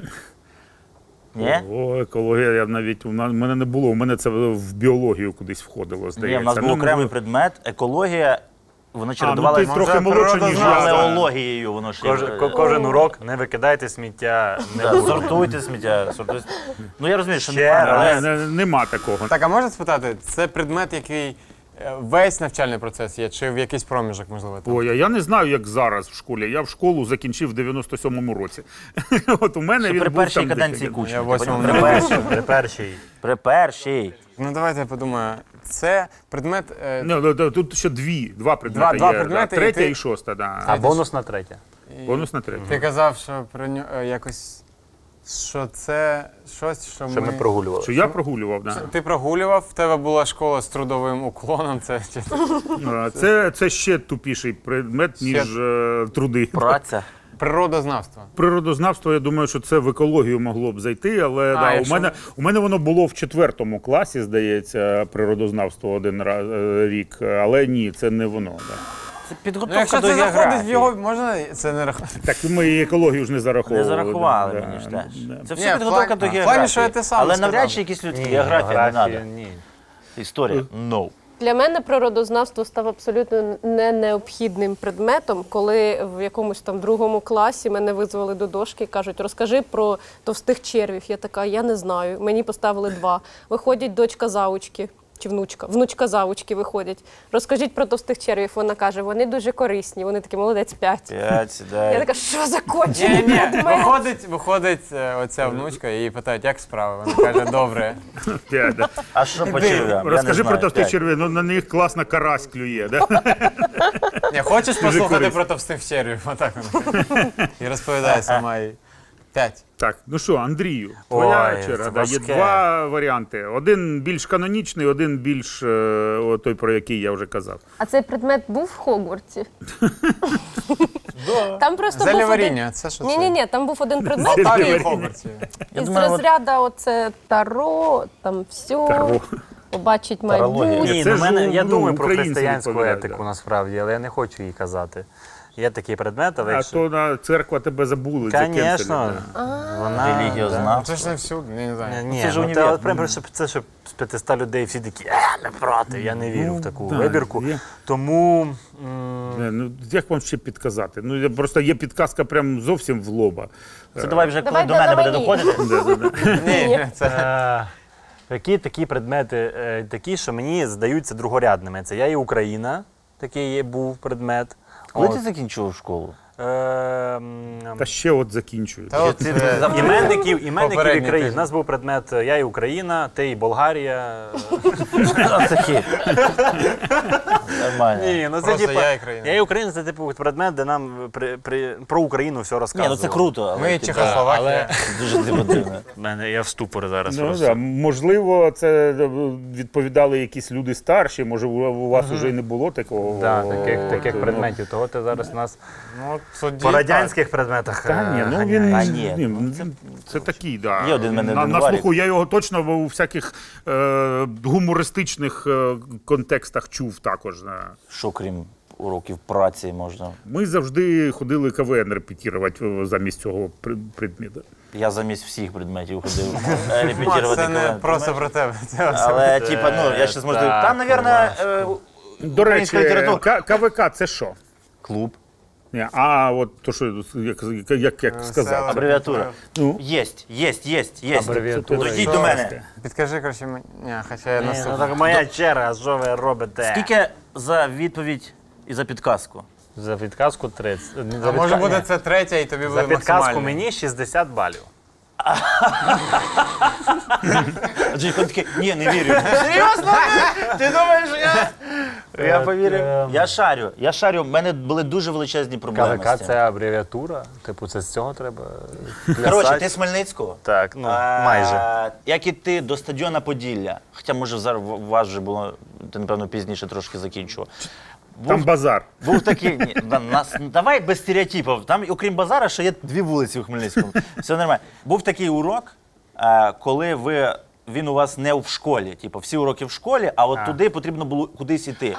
Ні? Екологія, у мене не було, у мене це в біологію кудись входило, здається. Ні, в нас був окремий предмет, екологія, вона ти чередувалася трохи молодший, ніж з я. геологією. Воно ж Кожен урок не викидайте сміття, не бурте. сортуйте сміття. Я розумію, що Ще немає, але Нема такого. Так, а можна спитати, це предмет, який весь навчальний процес є, чи в якийсь проміжок, можливо? Там? Ой, я не знаю, як зараз в школі. Я в школу закінчив в 97-му році. У мене що він при був першій там каденції декілька. Кучми. Я ти восьмому понімаєш? При першій. Ну, давайте я подумаю. Це предмет... Тут ще два предмети Два є. предмети, і 3 ти- і 6, да. А бонус на 3. Бонус на 3. Ти казав, що про нього якось... Що це щось, що Що ми прогулювали. Що я прогулював, да. Ти прогулював, в тебе була школа з трудовим уклоном, це чи... Це ще тупіший предмет, ніж труди. Праця. Природознавство. Природознавство, я думаю, що це в екологію могло б зайти, але якщо- у мене воно було в 4 класі, здається, природознавство один рік, але ні, це не воно. Да. Це Ну, підготовка якщо до це заходить в географії. його, можна це не рахувати. Так ми і екологію ж не зараховували. Не зарахували да, мені ж да, теж. да. Це Ні, все підготовка в до плані, географії. що я те саме Але сказав. навряд чи якісь людські географія не треба. Ні. Історія – no. Для мене природознавство став абсолютно не необхідним предметом, коли в якомусь там 2 класі мене визвали до дошки і кажуть, розкажи про товстих червів. Я така, я не знаю. Мені поставили 2. Виходить дочка заучки, чи внучка заучки виходять. Розкажіть про товстих червів. Вона каже, вони дуже корисні. Вони такі, молодець, 5. 5, сідай. Я така, що за кончений Ні, предмет? виходить оця внучка і її питають, як справи? Вона каже, добре. 5, да. А що по червям? Розкажи про товстих товстих червів, на них класно карась клює. Да? Ні, хочеш послухати корисно. про товстих червів? Отак вона. І розповідає сама їй. 5. Так, ну що, Андрію, твоя Ой, черга. це Да, є важке. 2 варіанти. Один більш канонічний, один більш той, про який я вже казав. А цей предмет був в Хогвартсі? Там просто був Зеліваріння, це що це? Ні, там був один предмет, Полтаві і який Хогвартсі. Я із думаю, розряду оце таро, там все, Таро. побачить Тарологія. майбутнє. Ні, Це ну, ж, я думаю про українці християнську відповідають, етику да. насправді, але я не хочу її казати. Є такий предмет, але А якщо... то на церква тебе забули. Звісно, закенселили, да. вона... релігіознавство. Це ж не всюди, я не знаю. Ні, Це ж ну, універ. от прямо, щоб це, щоб з 500 людей всі такі, ми проти, я не вірю в таку да, вибірку. є. Тому Ну, як вам ще підказати? Ну, просто є підказка прям зовсім в лоба. Це давай вже коли Давай до мене буде мені. доходити. Ні, це... які такі предмети, такі, що мені здаються другорядними. Це я і Україна, такий був предмет. Коли От. ти закінчував школу? Та ще от закінчують. Та от Ти це- завжди- Іменників і Попередній країн. У тиждень. нас був предмет я і Україна, ти і Болгарія. Це хід. Нормально. Ні, ну це Просто типа, я і країна. я і Україна це типу предмет, де нам про Україну все Ні, розказували. ну це круто. але, Ми типа, Чехословакія. Дуже дивно. Я в ступорі зараз Ну, просто. да. Можливо, це відповідали якісь люди старші, може у вас вже й не було такого. Да, таких ну, предметів. Того ти зараз нас Ну, тоді по так. радянських предметах. Та ні, ну ганяєш. він Та ні, це такий, да. Є один в мене на один варік. слуху. Я його точно у всяких гумористичних контекстах чув також. Да. Що крім уроків праці можна? Ми завжди ходили КВН репетирувати замість цього предмету. Я замість всіх предметів ходив Макс, репетирувати це не КВН. просто про тебе. Це Але, типа, ну, я ще зможу. так, Там, мабуть, До речі, КВК це що? клуб. Ні, а от то, що як сказати. Абревіатура. Ну, Є. Абревіатура. Йдіть до мене. Підкажи, коротше, мені. Ні, хоча я Ні, ну наступний. так моя черга, що ви робите? Скільки за відповідь і за підказку? За підказку 30. А може буде це третя і тобі За буде підказку максимально. мені 60 балів. А Джейкон такий, ні, не вірю. Серйозно? Ти думаєш, я повірив. Я шарю, в мене були дуже величезні проблеми КВК з цим. це абревіатура. Типу, це з цього треба Коротше, плясати. ти з Хмельницького? Так, ну, майже. Як і ти до стадіона Поділля, хоча, може, зараз у вас вже було, ти, напевно, пізніше трошки закінчував. Там базар. Був такий, ні, давай без стереотипів. Там, окрім базара, ще є 2 вулиці у Хмельницькому. Все нормально. Був такий урок, коли він у вас не в школі. Типу, всі уроки в школі, а от туди потрібно було кудись іти.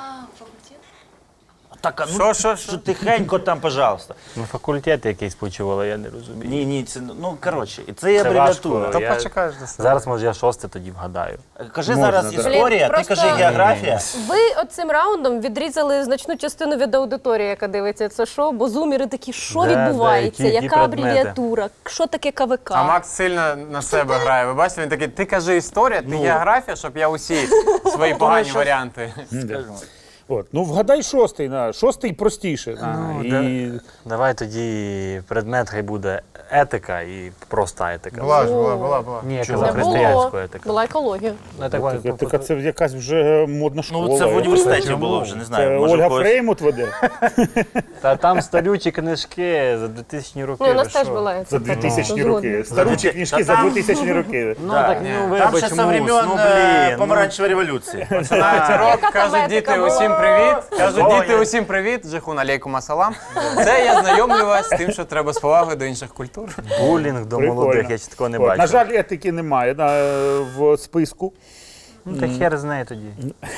Так, Що? тихенько там, пожалуйста. Ну, факультет якийсь почували, я не розумію. Ні, це, ну, коротше, і це є Це абревіатура. важко. То почекаєш до себе. Зараз, може, я 6 тоді вгадаю. Кажи Можна, зараз да. історія, Блін, ти кажи просто- географія. Ви оцим раундом відрізали значну частину від аудиторії, яка дивиться це шоу, бо зуміри такі, що Да, відбувається, які яка предмети? абревіатура, що таке КВК. А Макс сильно на себе грає. Ви бачите, він такий, ти кажи історія, ти географія, щоб я усі свої погані що- варіанти. От. Ну, вгадай шостий. Шостий простіше. Давай тоді предмет хай буде етика і проста етика. Була. Ні, я Не казав було. християнську етику. Була екологія. Ну, так, Така це якась вже модна школа. Ну, це в університеті якась. було вже, не Це знаю. Може, Ольга в когось- Фреймут веде Та там старючі книжки за 2000 роки. Ну, у нас ви теж що? була за 2000 роки. Згодна. Старучі книжки за 2000 роки. Ну, так, ну, Там вибач, ще со времен ну, блін. помаранчевої революції. Починається рок, Яка там кажуть етика діти була? усім привіт. Кажуть Ой. діти усім привіт. Джихун алейкум асалам. Це я знайомлю вас з тим, що треба з повагою до інших культур. Булінг до Прикольно. молодих, я ще такого не От. бачив. На жаль, етики немає в списку. Ну, та хер з нею тоді.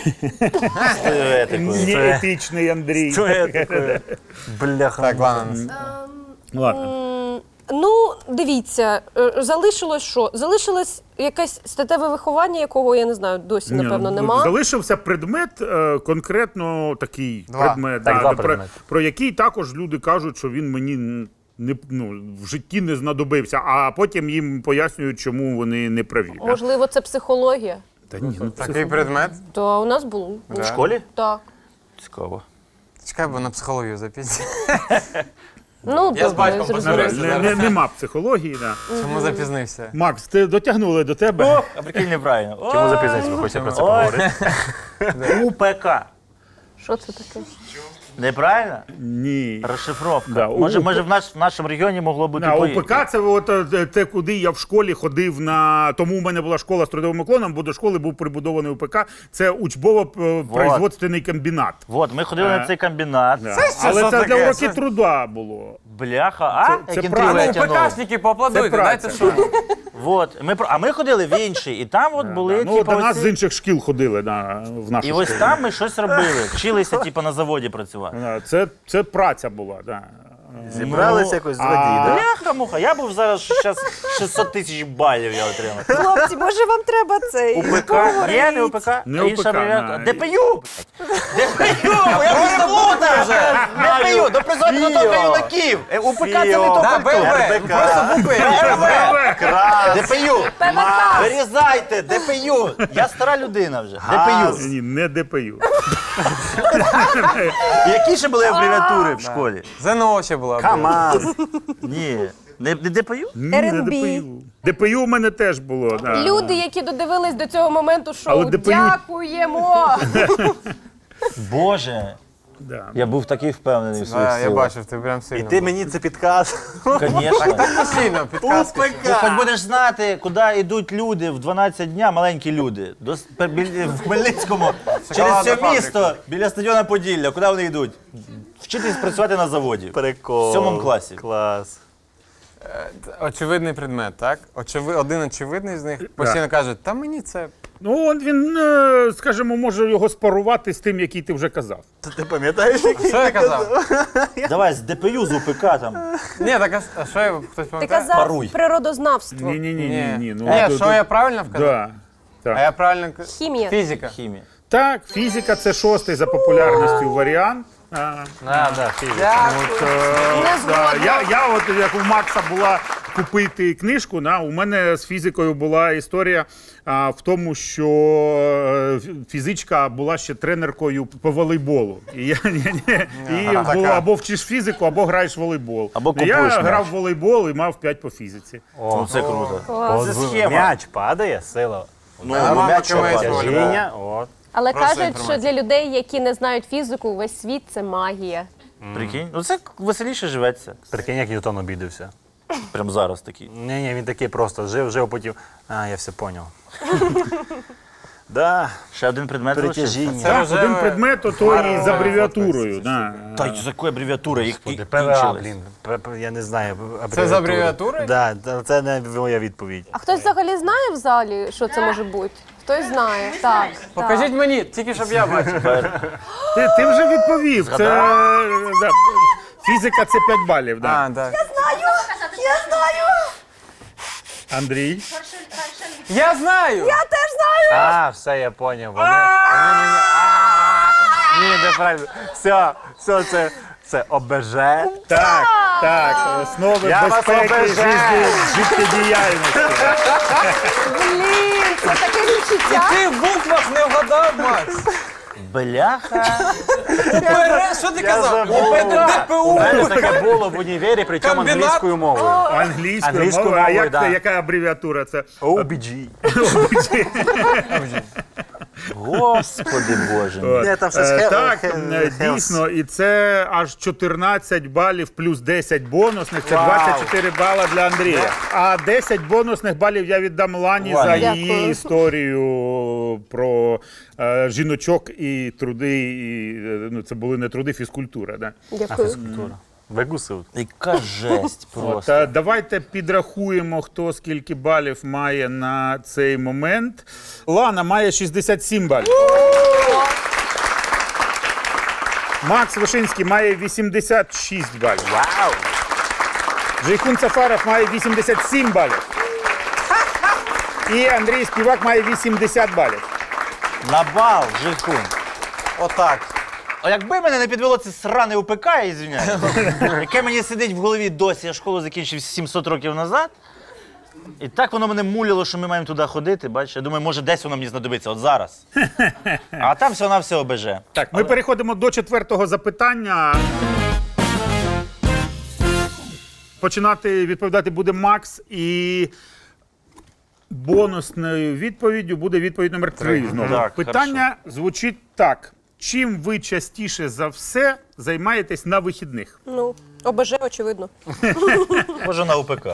Не етичний Андрій. Що етикою? Бляха. Так, ладно. Ладно. Ну, дивіться, залишилось що? Залишилось якесь статеве виховання, якого, я не знаю, досі, напевно, Ні, нема. Залишився предмет, конкретно такий Два. предмет, Так, два про, предмети. про який також люди кажуть, що він мені в житті не знадобився, а потім їм пояснюють, чому вони не праві. да. Можливо, це психологія. Та ні, ну, Такий предмет. То у нас було. В школі? Так. Цікаво. Чекай, бо на психологію запізнюю. Ну, Я з добре, батьком зрозуміло. посварився. нема психології. Да. Чому запізнився? Макс, ти дотягнули до тебе? А прикинь, неправильно. Чому запізнитися? Ви хочете про це Ой. поговорити? УПК. Що це таке? Неправильно? Ні. Розшифровка. Да, Може, УПК. може в нашому регіоні могло бути Да, по-іншому. УПК це от, те, куди я в школі ходив на. Тому у мене була школа з трудовим уклоном, бо до школи був прибудований УПК. Це учбово-производственний комбінат. От, ми ходили на цей комбінат. Да. що Але це таке? для уроків Це- труда було. Бляха, а? Це Як правильно. інтригу я Ну, тягнув. ПКшники, поаплодуйте, Це дайте праця. шуму. Вот. А ми ходили в інший, і там от були, Ну, типу, до нас оці- з інших шкіл ходили в нашу І ось школу. там ми щось робили. Вчилися, типу, на заводі працювати. Да, це праця була. Да. Зібрались якось злодії, так? Бляха-муха, я був зараз 600 тисяч балів я отримав. Хлопці, може вам треба цей? УПК? Ні, не УПК. Не а інша УПК, абревіатура. да. ДПЮ! ДПЮ! Я переплутав вже! ДПЮ! До призвати до того юнаків! УПК це не то Да, культура. БВ, просто букви. ДПЮ! Вирізайте! ДПЮ! Я стара людина вже. ДПЮ. Ні, не ДПЮ. Які ще були абревіатури в школі? ЗНО ще була. КамАЗ. Ні. Не ДПЮ? Ні, не R&B. ДПЮ. ДПЮ у мене теж було. Да. Люди, які додивились до цього моменту шоу, Але ДПЮ дякуємо! Боже. Да. Я був такий впевнений в своїх Да, я силах. бачив, ти прям сильно. Ти мені це підказ. Звісно. Постійно, підказки. Ти хоч будеш знати, куди йдуть люди в 12 дня, маленькі люди. В Хмельницькому, через все фабрика. місто, біля стадіона Поділля. Куди вони йдуть? Вчитись працювати на заводі. Прикол. В 7 класі. Клас. Очевидний предмет, так? Один очевидний з них постійно каже, та мені це... Ну, він, скажімо, може його спарувати з тим, який ти вже казав. Ти пам'ятаєш, який? Що я казав? Давай з ДПЮ, з УПК там. Ні, так а що я, хтось Ти пам'ятає? казав Паруй. природознавство. Ні. Ні, що я правильно вказав? Да. А Так. я правильно... Хімія. Фізика. Хімія. Так, фізика це шостий за популярністю варіант. Да, фізика. Не згодна. Я от як у Макса була купити книжку, у мене з фізикою була історія в тому, що фізичка була ще тренеркою по волейболу. І було або вчиш фізику, або граєш в волейбол. Або Я купуєш грав м'яч. в волейбол і мав 5 по фізиці. Ну, це круто. Клас. Це схема. М'яч падає, сила. Ну, мама м'яч кимось падає. волейбол. Тяжіння, от. Але Просто кажуть, що інформація. для людей, які не знають фізику, весь світ це магія. Прикинь? Ну це веселіше живеться. Прикинь, як Ньютон обідався. Прям зараз такий. Ні, він такий просто жив, потім, я все поняв. Да, Ще один предмет залишився. притяжіння. Так, рожеве один предмет, то і з абревіатурою. Та й з якої абревіатури їх ПВА, кінчились. блін, я не знаю. Це з абревіатури? Так, це не моя відповідь. А хтось взагалі знає в залі, що це може бути? Хтось знає, так. Покажіть мені, тільки щоб я бачив. Ти вже відповів. Це да, фізика це 5 балів. Да. А, так. Андрій. Я знаю! Все, я поняв. Вони мені. Ні, неправильно. Все, це ОБЖ. Так, основи Я вас безпеки обожаю. життєдіяльності. Блін, це таке відчуття. Ти в буквах не вгадав, Макс! Бляха. Що ти казав? забув. ОПДПУ! У мене таке було в універі, причому Комбінат? англійською мовою. Англійською Англійською мовою. А мовою, як да. це, яка абревіатура? Це OBG. Господи Боже. мій. Ні, там все Так, дійсно, і це аж 14 балів плюс 10 бонусних, це 24 бала для Андрія. А 10 бонусних балів я віддам Лані за Дякую. її історію про жіночок і труди, це були не труди, фізкультура. Да? Дякую. Вигусив. Яка жесть просто. Та давайте підрахуємо, хто скільки балів має на цей момент. Лана має 67 балів. Макс Вишинський має 86 балів. Вау! Джейхун Сафаров має 87 балів. І Андрій Співак має 80 балів. На бал, Жихун. Отак. А якби мене не підвело це сране УПК, я звиняюсь, яке мені сидить в голові досі, я школу закінчив 700 років назад, і так воно мене муляло, що ми маємо туди ходити, бачиш? Я думаю, може десь воно мені знадобиться, от зараз. А там всього-навсього ОБЖ. Так, ми переходимо до 4-го запитання. Починати відповідати буде Макс, і бонусною відповіддю буде відповідь номер 3 знову. Так, Питання звучить так. Чим ви частіше за все займаєтесь на вихідних? Ну, ОБЖ, очевидно. Може на УПК.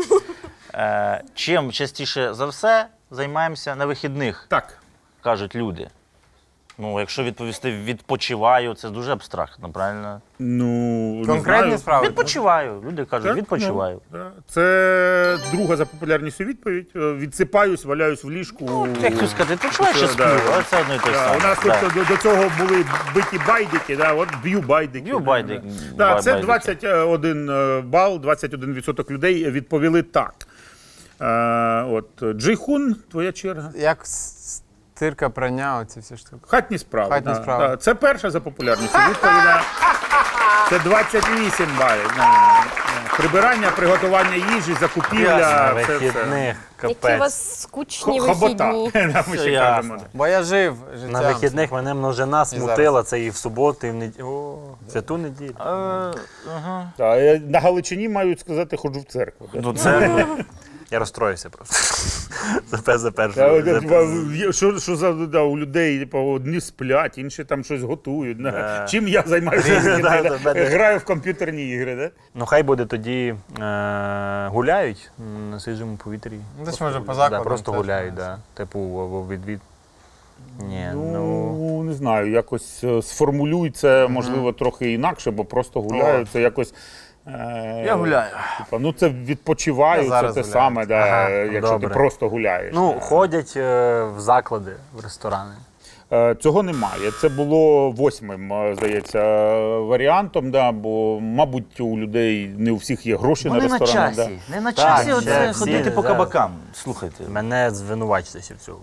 Чим частіше за все займаємося на вихідних, Так. кажуть люди. Ну, якщо відповісти «відпочиваю», це дуже абстрактно, правильно? Ну, не Конкретні знаю. справи. Відпочиваю. Люди кажуть, Так, відпочиваю. Да. Це друга за популярністю відповідь. Відсипаюсь, валяюсь в ліжку. Як тут сказати, відпочиваю чи Це, сплю, да. але це одно і те Да, саме. у нас Да. тут до цього були биті байдики, да, от б'ю байдики. Б'ю байдик. Да, це Байдики. 21 бал, 21% людей відповіли так. От, Джейхун, твоя черга. Як стирка, прання, оці всі штуки. Хатні справи. Хатні да, справи. да. Це перша за популярністю відповідь. Да. Це 28 балів. Да. Прибирання, приготування їжі, закупівля. На все, все. вихідних, Які у капець. вас скучні Хобота. вихідні. Да, ми Все ще ясно. кажемо. Бо я жив життям. На вихідних мене множина смутила, це і в суботу, і в неділю. О, це ту неділю. Да, я на Галичині мають сказати, ходжу в церкву. Да. Ну, це... Я розстроївся просто. За першу. Що за у людей типу, одні сплять, інші там щось готують. Да. Чим я займаюся? Да. Граю в комп'ютерні ігри. Да? Ну хай буде тоді гуляють на свіжому повітрі. Ну, десь може по Да, закладам. просто теж. гуляють, да. Типу або відвід. Ні, ну. Ну, не знаю, якось сформулюй це, можливо, трохи інакше, бо просто гуляю. Це якось. Я гуляю. Типа, ну це відпочиваю, Я це зараз те гуляю. саме, да, Ага, якщо добре. ти просто гуляєш. Ну, ходять в заклади, в ресторани. Цього немає. Це було 8-м, здається, варіантом, да, бо, мабуть, у людей не у всіх є гроші Ну, на не на ресторани. часі. Не на часі Так, оце всі, ходити по да. кабакам. Слухайте. Мене звинувачитися в цьому.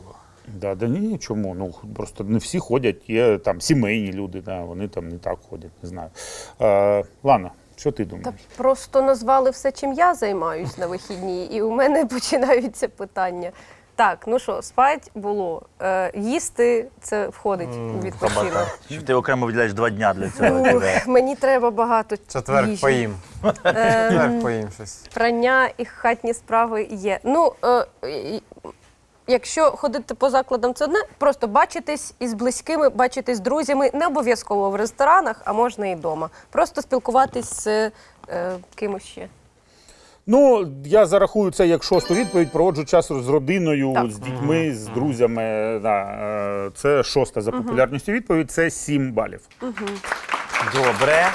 Да, ні, чому? Ну, просто не всі ходять, є там сімейні люди, да, вони там не так ходять, не знаю. Лана, що ти думаєш? Та просто назвали все, чим я займаюсь на вихідні, і у мене починаються питання. Так, ну що, спать було, їсти це входить у відпочинок. Що ти окремо виділяєш 2 дня для цього? Ух, мені треба багато Четверг їжі. поїм. Четверг поїм щось. Прання і хатні справи є. Ну, якщо ходити по закладам, це одне, просто бачитись із близькими, бачитись з друзями, не обов'язково в ресторанах, а можна і вдома. Просто спілкуватись з кимось ще. Ну, я зарахую це як 6-ту відповідь, проводжу час з родиною, Так. з дітьми, з друзями. Да. Це 6-та за популярністю відповідь, це 7 балів. Добре.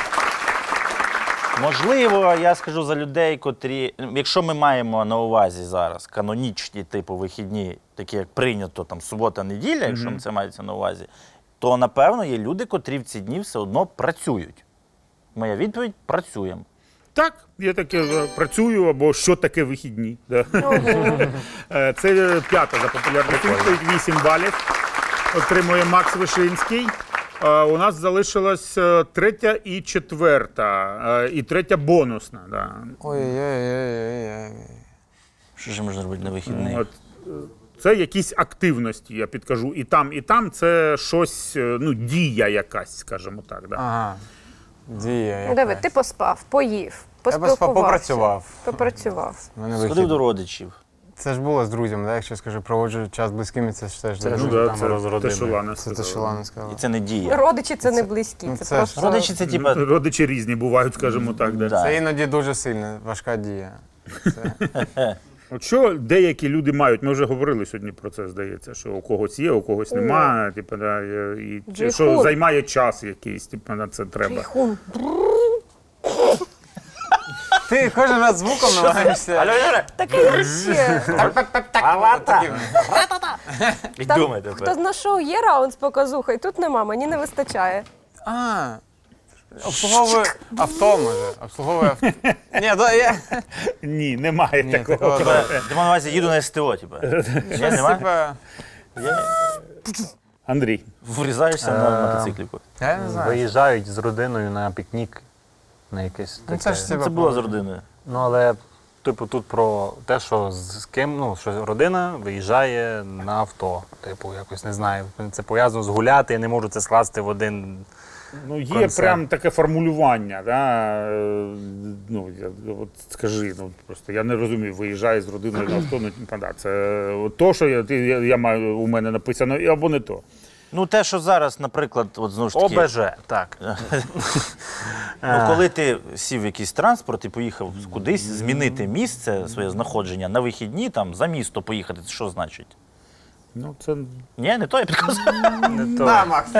Можливо, я скажу за людей, котрі, якщо ми маємо на увазі зараз канонічні типу вихідні, такі як прийнято, там субота-неділя, якщо це мається на увазі, то, напевно, є люди, котрі в ці дні все одно працюють. Моя відповідь – працюємо. Так, я таке працюю, або що таке вихідні. Да. Це 5-та за популярністю відповідь, 8 балів. Отримує Макс Вишинський. У нас залишилась 3-я і 4-та. І 3-я бонусна. Да. Ой-ой-ой. Що ж можна робити на вихідних? От, це якісь активності, я підкажу. І там це щось, ну, дія якась, скажімо так. Да. Ага. Дія Ну, Давид, якась. ти поспав, поїв, Я поспілкувався. попрацював. Попрацював. У мене Сходив вихід. до родичів. Це ж було з друзями, да? Якщо скажу, проводжу час з близькими, це ж теж Це дуже. Ну, ж да, там це розродили. те, що Лана Це те, сказала. що Лана сказала. І це не дія. Родичі це не близькі, ну, це це ж просто... Родичі це типа. Родичі різні бувають, скажімо так. Да. Да. Це іноді дуже сильна, важка дія. От що деякі люди мають, ми вже говорили сьогодні про це, здається, що у когось є, у когось немає, типу, да, і Джейхун. що займає час якийсь, типу, на це треба. Джейхун. Ти кожен раз звуком намагаєшся. Таке ще. І Там, думай хто тепер. на шоу є раунд з показухою, тут нема, мені не вистачає. А, обслуговує авто, може. Обслуговує авто. Ні, да, я. Ні, немає Ні, такого. такого Типа, ти мав на увазі їду на СТО, типа. Ні, нема? Типа, Андрій. Врізаєшся на мотоцикліку. я не знаю. Виїжджають з родиною на пікнік, на якесь Ну, таке. це ж типа, Це було з родиною. Ну, але, типу, тут про те, що з ким, ну, що родина виїжджає на авто. Типу, якось не знаю. Це пов'язано з гуляти, я не можу це скласти в один. Ну, є Концерт. прям таке формулювання, да? Ну, от скажи, ну, просто я не розумію, виїжджає з родиною на авто, ну, типа, да, це от то, що я маю, у мене написано, або не то. Ну, те, що зараз, наприклад, от знову ж таки, ОБЖ, так. ну, коли ти сів в якийсь транспорт і поїхав кудись змінити місце, своє знаходження на вихідні, там, за місто поїхати, це що значить? Ну, це Ні, не то я підказав. Не то. Да, Макс.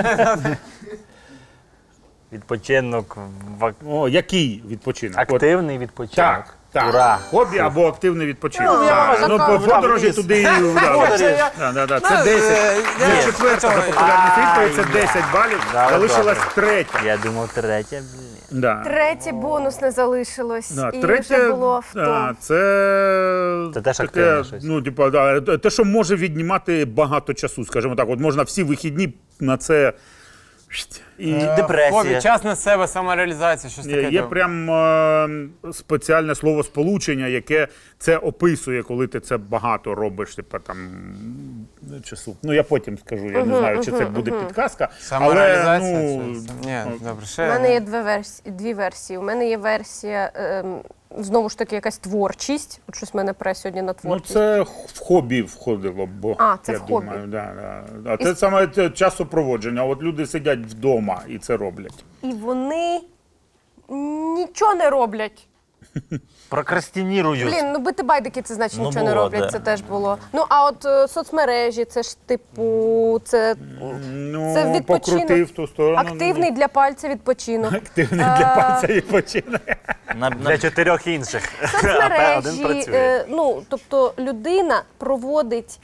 Відпочинок, який відпочинок? От, активний відпочинок. так. Ура! Хобі або активний відпочинок. Ну, Так. я Ну, така, по подорожі вниз. туди. Да. Це 10. Це 4-та за популярність відповідь, це 10 балів. Да, Залишилась добре. 3-я. Я думав, третя, блін. Да. Третє бонус не залишилось. Да, І третє, вже було авто. це теж таке, активне щось. ну, типу, да, те, що може віднімати багато часу, скажімо так. От можна всі вихідні на це. І Депресія. Хобі, час на себе, самореалізація, щось таке. є прям спеціальне словосполучення, яке це описує, коли ти це багато робиш, типу, там, часу. Ну, я потім скажу, я не знаю, чи це буде підказка. Самореалізація? Але, ну, Ні, добре, У ще. мене є дві версії. У мене є версія, знову ж таки, якась творчість. От щось мене пре сьогодні на ну, творчість. це в хобі входило, бо Це я в хобі. думаю, да. А це саме часопроводження. От люди сидять вдома і це роблять. І вони нічого не роблять. Прокрастинірують. Блін, ну бити байдики, це значить Ну, нічого не було, роблять, да. це теж було. Ну, а от соцмережі, це ж типу, це Ну, Це відпочинок. покрутив в ту сторону. активний для пальця відпочинок. Активний для пальця і починає. Для 4 інших. Один Соцмережі, працює. ну, тобто людина проводить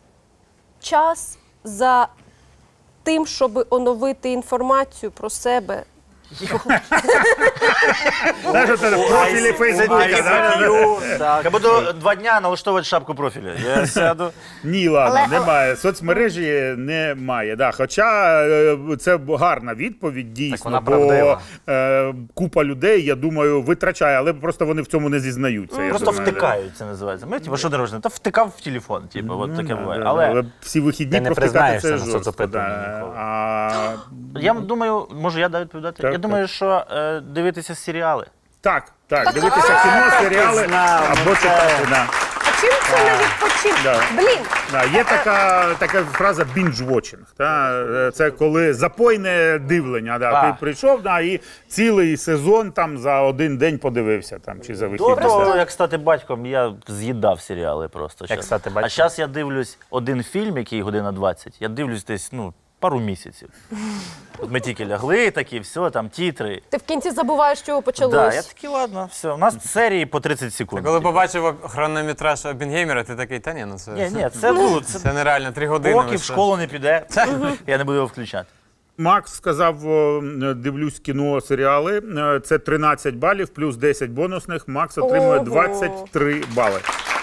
час за тим, щоб оновити інформацію про себе Знаєш, це в профілі Фейсбука, да? Я буду 2 дня налаштовувати шапку профілю. Я сяду. Ні, ладно, Але- немає. Соцмережі немає. Да. Хоча це гарна відповідь, дійсно, вона бо правдива. купа людей, я думаю, витрачає, але просто вони в цьому не зізнаються. я Просто думаю, втикають, це називається. Ми, типу, що дорожне? Та втикав в телефон, типу, от таке да, буває. да, Але але всі вихідні Ти не провтикати признаєшся це на жорстко. соцопитуванні Да. ніколи. я думаю, можу я відповідати? Так, Я думаю, що дивитися серіали. Так, дивитися кіно, серіали або читати. Да. А чим це не відпочинок? Да. Блін, Да, є така фраза binge-watching. Це коли запойне дивлення. Да. Ти прийшов і цілий сезон там за один день подивився там, чи за До вихідні. того, як стати батьком, я з'їдав серіали просто. Як щас. стати батьком? А зараз я дивлюсь один фільм, який година 20, я дивлюсь десь, пару місяців. От ми тільки лягли, такі, все, там тітри. ти в кінці забуваєш, що почалось. Да, я такий, ладно, все. У нас серії по 30 секунд. Коли побачив хронометраж Оппенгеймера, ти такий, та ні, ну це, Ні, це це нереально, 3 години. поки в ви що? школу не піде, я не буду його включати. Макс сказав, дивлюсь кіно, серіали. Це 13 балів плюс 10 бонусних. Макс отримує Ого. 23 бали.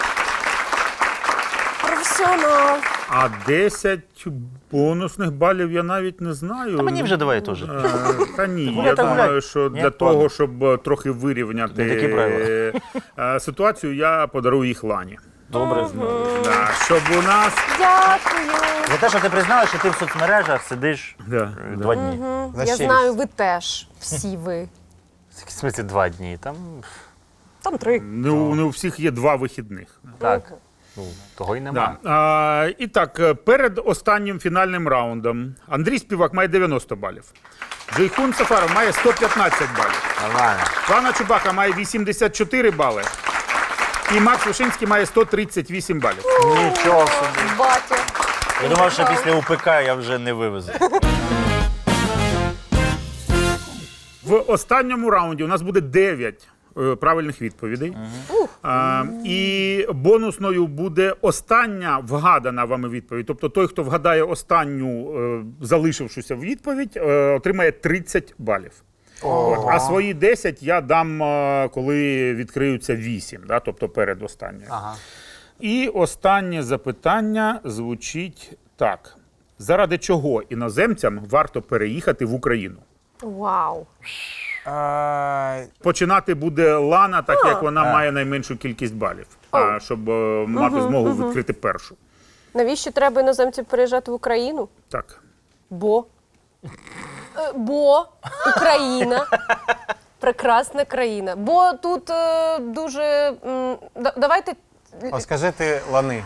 Професіонал. А 10 бонусних балів я навіть не знаю. Та мені вже давай теж. Та ні, я Гуляй та думаю, гуляй. що Ні? для того, Ладно. щоб трохи Не такі вирівняти правила. ситуацію, я подарую їх Лані. Добре. Да, щоб у нас... Дякую. За те, що ти признала, що ти в соцмережах сидиш Да. 2 дні. За Я щирість. знаю, ви теж. Всі ви. В смислі 2 дні. Там Там 3. Не у всіх є 2 вихідних. так. Того й нема. Да. І так, перед останнім фінальним раундом Андрій Співак має 90 балів. Джейхун Сафаров має 115 балів. Нормально. Пана Чубака має 84 бали. І Макс Вишинський має 138 балів. Нічого собі. Батя. Я думав, що після УПК я вже не вивезу. В останньому раунді у нас буде 9 правильних відповідей. І бонусною буде остання вгадана вами відповідь. Тобто той, хто вгадає останню залишившуся відповідь, отримає 30 балів. От. А свої 10 я дам, коли відкриються 8, да? Тобто перед останньою. Ага. І останнє запитання звучить так. Заради чого іноземцям варто переїхати в Україну? Вау. Починати буде Лана, так як вона має найменшу кількість балів, щоб мати змогу відкрити першу. Навіщо треба іноземцям переїжджати в Україну? Так. Бо Україна прекрасна країна. Бо тут дуже. Давайте. О, скажи ти лани.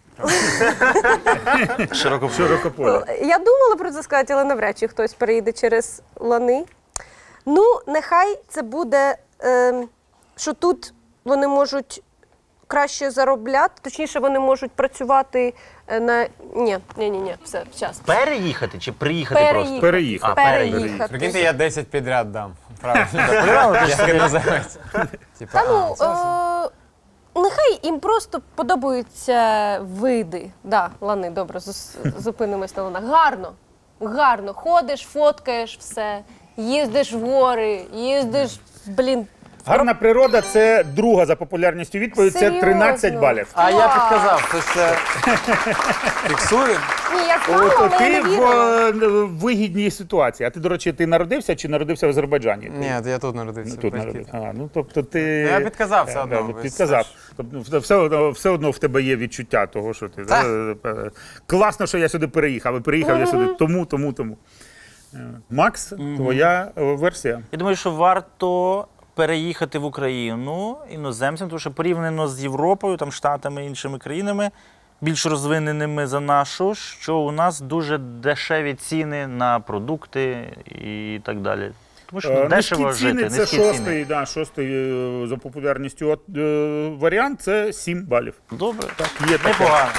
Широкополе. Я думала про це сказати, але навряд чи хтось переїде через лани. Ну, нехай це буде, що тут вони можуть краще заробляти, точніше, вони можуть працювати на. Ні, все, час. Переїхати чи приїхати просто? Переїхати. Переїхати. Прикиньте, я 10 підряд дам. Правильно. Правильно, ти ж Як собі- іноземець. Типа, Та нехай їм просто подобаються види. Да, лани, добре, зупинимось на ланах. Гарно. Ходиш, фоткаєш все, їздиш в гори, їздиш, Гарна природа – це друга за популярністю відповідь, це Серйозно? 13 балів. А я підказав, що це фіксує. Ні, я знала, але я Ти не вірила. в вигідній ситуації. А ти, до речі, ти народився чи народився в Азербайджані? Ні, я тут народився. Тут батьків. народився. Ну, тобто ти... Я підказав все одно, ви Підказав. Тобто, все одно в тебе є відчуття того, що ти... Класно, що я сюди переїхав. І переїхав я сюди тому. Макс, твоя версія? Я думаю, що варто переїхати в Україну іноземцям, тому що порівняно з Європою, там, Штатами, іншими країнами, більш розвиненими за нашу, що у нас дуже дешеві ціни на продукти і так далі. Тому що дешево Низькі ціни жити, це низькі ціни. шостий за популярністю варіант, це 7 балів. Добре, Є таке. непогано.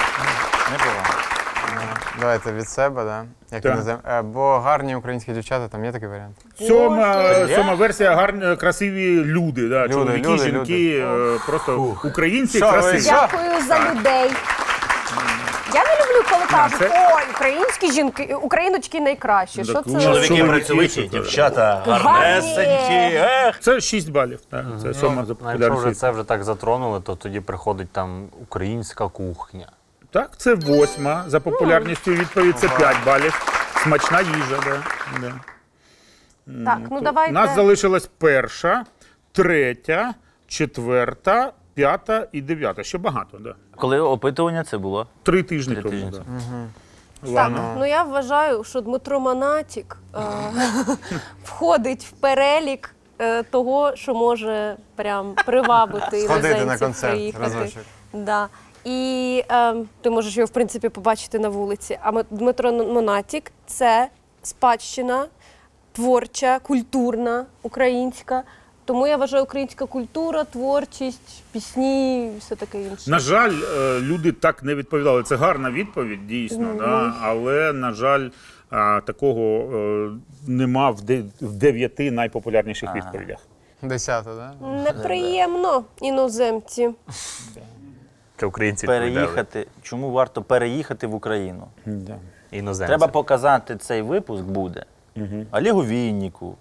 Давайте від себе, да? Як Так. іноземець. Бо гарні українські дівчата, там є такий варіант. Сьома версія гарні, красиві люди, да, чоловіки, люди, жінки, просто українці Що ви, красиві. що? Дякую за людей. Я не люблю, коли кажуть, ой, українські жінки, україночки найкращі. Що це? Чоловіки Чоловіки, працьовиті, що дівчата Гарні. гарнесенькі. Ех. Це 6 балів. Так. Це сьома за Якщо вже популярність. це вже так затронули, то тоді приходить там українська кухня. Так, це 8 за популярністю відповідь, це 5 балів. Смачна їжа, да. Так, ну У давайте. нас залишилась 1, 3, 4, 5 і 9. Ще багато, да. Коли опитування це було? 3 тижні 3 тому. тижні Да. Так, Ладно. ну я вважаю, що Дмитро Монатік входить в перелік того, що може прям привабити Сходити на іноземців концерт приїхати. разочок. Да. І ти можеш його, в принципі, побачити на вулиці. А Дмитро Монатік – це спадщина творча, культурна, українська. Тому я вважаю, українська культура, творчість, пісні, все таке інше. На жаль, люди так не відповідали. Це гарна відповідь, дійсно, да? Але, на жаль, такого нема в 9 найпопулярніших відповідях. 10, так? Да? Неприємно, іноземці. Це українці відповідали. Переїхати. Чому варто переїхати в Україну? Да. Іноземці. Треба показати цей випуск буде. Олегу Вінніку,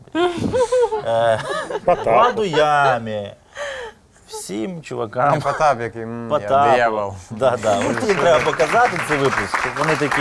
Владу Ямі, всім чувакам. Потап, який я Потапу. диявол. Да. От їм треба показати цей випуск, щоб вони такі.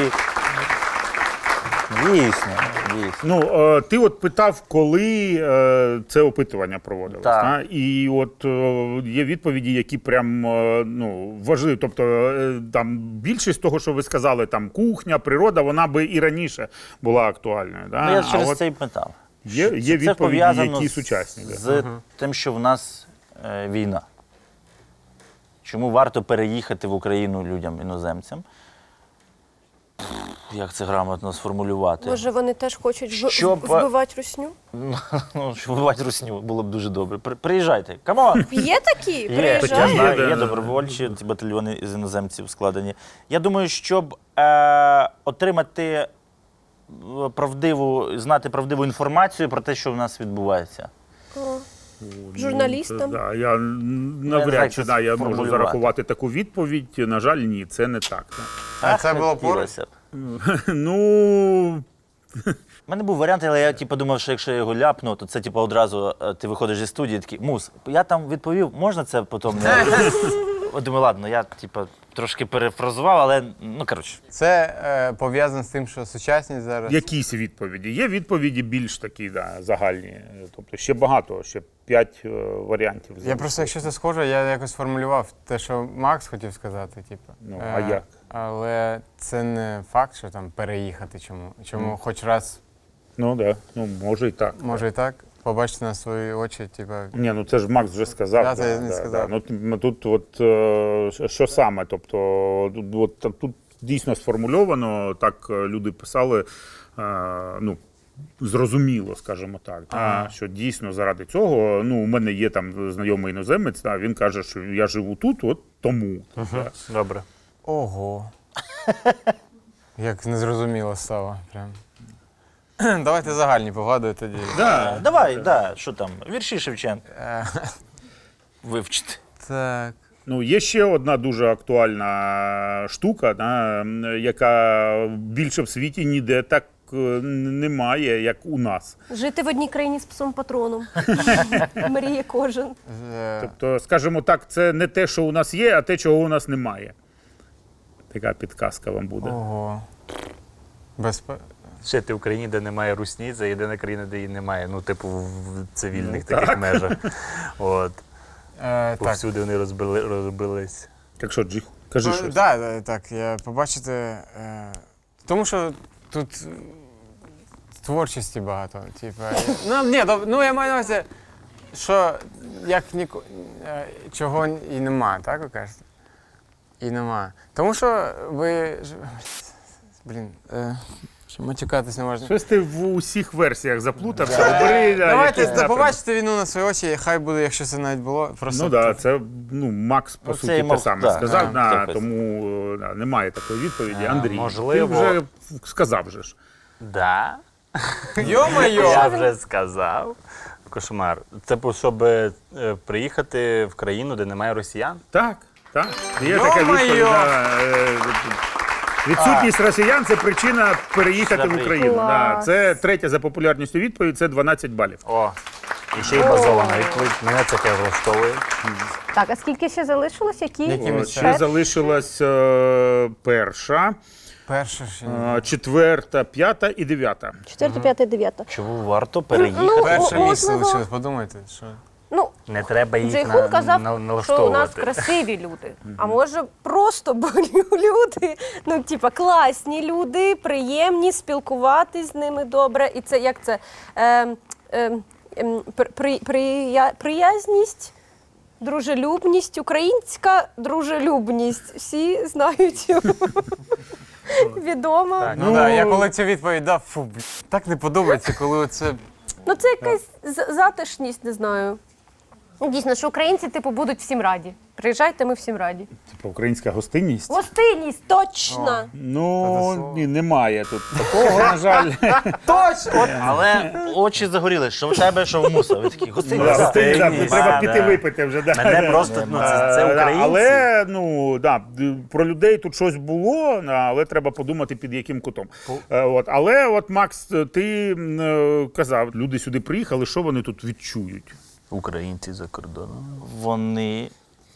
Дійсно. Ну, ти от питав, коли це опитування проводилось. Так. та? І от є відповіді, які прям важливі. Тобто там більшість того, що ви сказали, там кухня, природа, вона би і раніше була актуальною. Да? Ну, я А через от це і питав. є Це відповіді, пов'язано які сучасні. Да. з тим, що в нас війна. Чому варто переїхати в Україну людям, іноземцям? Як це грамотно сформулювати? Може, вони теж хочуть Щоб- вбивати русню? Ну, щоб вбивати русню було б дуже добре. Приїжджайте, камон! Є такі? Я Приїжджають? знаю, да, є да. добровольчі батальйони з іноземців складені. Я думаю, щоб отримати знати правдиву інформацію про те, що в нас відбувається. Журналістам? Да, я знаю, навряд чи як це я можу сформулювати. зарахувати таку відповідь. На жаль, ні, це не так. А це було поруч? хотілося б. Ну, У мене був варіант, але я думав, що якщо я його ляпну, то це одразу ти виходиш зі студії, такий, Мус, я там відповів, можна це потім? От думаю, ладно, я трошки перефразував, але коротше. Це пов'язано з тим, що сучасність зараз. якісь відповіді. Є відповіді більш такі, загальні. Тобто ще багато, ще 5 варіантів. Я просто, якщо це схоже, я якось формулював те, що Макс хотів сказати, Ну, а як? Але це не факт, що там переїхати чому хоч раз, Ну, так. Да. Може і так. може і так, побачити на свої очі, Ні, ну це ж Макс вже сказав. Да, це я не сказав. Ну, тут що саме? Тобто, тут дійсно сформульовано, так люди писали, зрозуміло, скажімо так, що дійсно заради цього, у мене є там знайомий іноземець, він каже, що я живу тут, от тому. Да. Добре. Ого. Як незрозуміло стало. Прям. Давайте загальні погадую тоді. Да. Давай, що там, вірші Шевченка вивчити. Так. Ну, є ще одна дуже актуальна штука, яка більше в світі ніде так немає, як у нас. Жити в одній країні з псом-патроном. Мріє кожен. Тобто, скажімо так, це не те, що у нас є, а те, чого у нас немає. Така підказка вам буде. Ого. Жити в країні, де немає русні, це єдина країна, де її немає. Ну, типу, в цивільних таких межах. От. Так. Повсюди вони розбились. Так що, Джих, кажи щось. Так, я побачити. Тому що тут творчості багато. Я маю на увазі, що як чого і нема, так ви кажете? І нема. Тому що ви. Що матюкатись не можна. Щось ти в усіх версіях заплутався. Давайте побачите війну на свої очі, хай буде, якщо це навіть було. Просто Ну так, це Макс, по Це суті, і мав, те саме так, сказав, так, тому немає такої відповіді. Андрій, можливо. ти вже сказав же ж. Да. Йо-моє! Я вже сказав. Кошмар. Це щоб приїхати в країну, де немає росіян? Так. Є така відповідь. Відсутність росіян – це причина переїхати в Україну. Да. Клас. Це третя за популярністю відповідь, це 12 балів. О, і ще й базована відповідь. Мене це теж влаштовує. Так, а скільки ще залишилось? Які? Які місця? Ще залишилась перша, Перше ще ні. четверта, п'ята і дев'ята. 4, 5, 9. Чому варто переїхати? Перше можливо. місце лишилось, подумайте. Що... Ну, Не треба їх Джейхун казав, що у нас налаштовувати. красиві люди. А може просто люди, ну, типа, класні люди, приємні, спілкуватись з ними добре. І це як це? Приязність, дружелюбність, українська дружелюбність. Всі знають. Відомо. Так. Ну так, я коли цю відповідь дав, так не подобається, коли оце... Ну, це якась затишність, не знаю. Ну, дійсно, що українці, типу, будуть всім раді. Приїжджайте, ми всім раді. Типу українська гостинність. Гостинність, точно! Ну, ні, немає тут такого, на жаль. Точно! Але очі загоріли, що в тебе, що в муса. Ви такі гостинні. Да, гостинність, да, Гостинність, треба да, піти да. випити вже. Да. Мене просто, ну, це Да, українці. Але, ну, да, про людей тут щось було, але треба подумати, під яким кутом. Але, от, Макс, ти казав, люди сюди приїхали, що вони тут відчують? Українці за кордоном. Вони.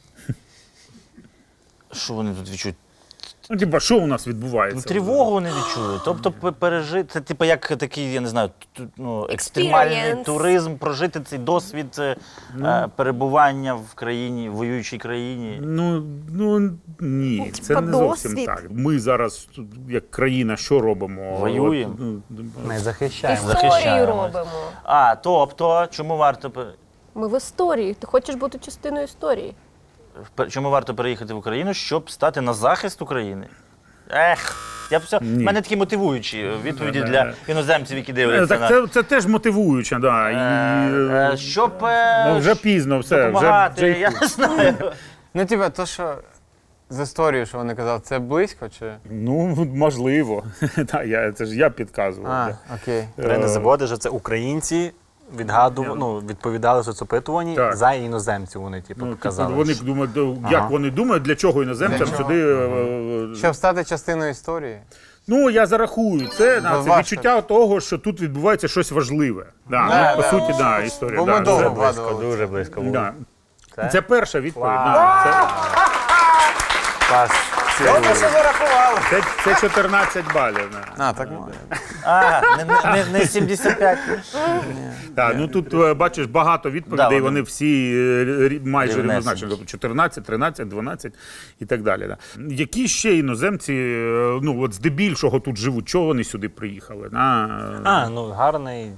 Що вони тут відчують? Ну, типа, що у нас відбувається? Тривогу вони відчують. Тобто пережити, це типу як такий, я не знаю, екстремальний Experience. туризм, прожити цей досвід перебування в країні, в воюючій країні. Ну ні, це типа не зовсім досвід. так. Ми зараз, тут, як країна, що робимо? Воюємо. Ми захищаємо. Історію захищаємось. робимо. А, тобто, чому варто Ми в історії. Ти хочеш бути частиною історії. чому варто переїхати в Україну, щоб стати на захист України? Я все. У Ні. мене такі мотивуючі відповіді Да, для да. іноземців, які дивляться Так на це теж мотивуюче, да. І, щоб ну, вже пізно, все. Вже допомагати. Джейхун. Я не знаю. Ну, типа, то, що з історією, що вони казали, це близько чи? Ну, можливо. Це ж я підказував. А, да. окей. Треба не забувати, що це українці відповідали в соцопитуванні Так. за іноземців. Вони типу Ну, казали. вони думають, як вони думають, для чого іноземцям Для чого? сюди. Щоб стати частиною історії. Ну, я зарахую це, це важко. відчуття того, що тут відбувається щось важливе. Да, Да, по да. суті, да, історія. Бо ми да, довго це- вгадували. Дуже близько було. Да. Це? Це перша відповідь. Да, Клас. Добре, що зарахували. це 14 балів. Да. А, так можна. Не 75. Так, ну тут бачиш багато Да, відповідей, вони вони всі майже рівнесенькі. рівнозначні, тобто 14, 13, 12 і так далі. Да. Які ще іноземці, ну от здебільшого тут живуть, чого вони сюди приїхали? Ну гарний.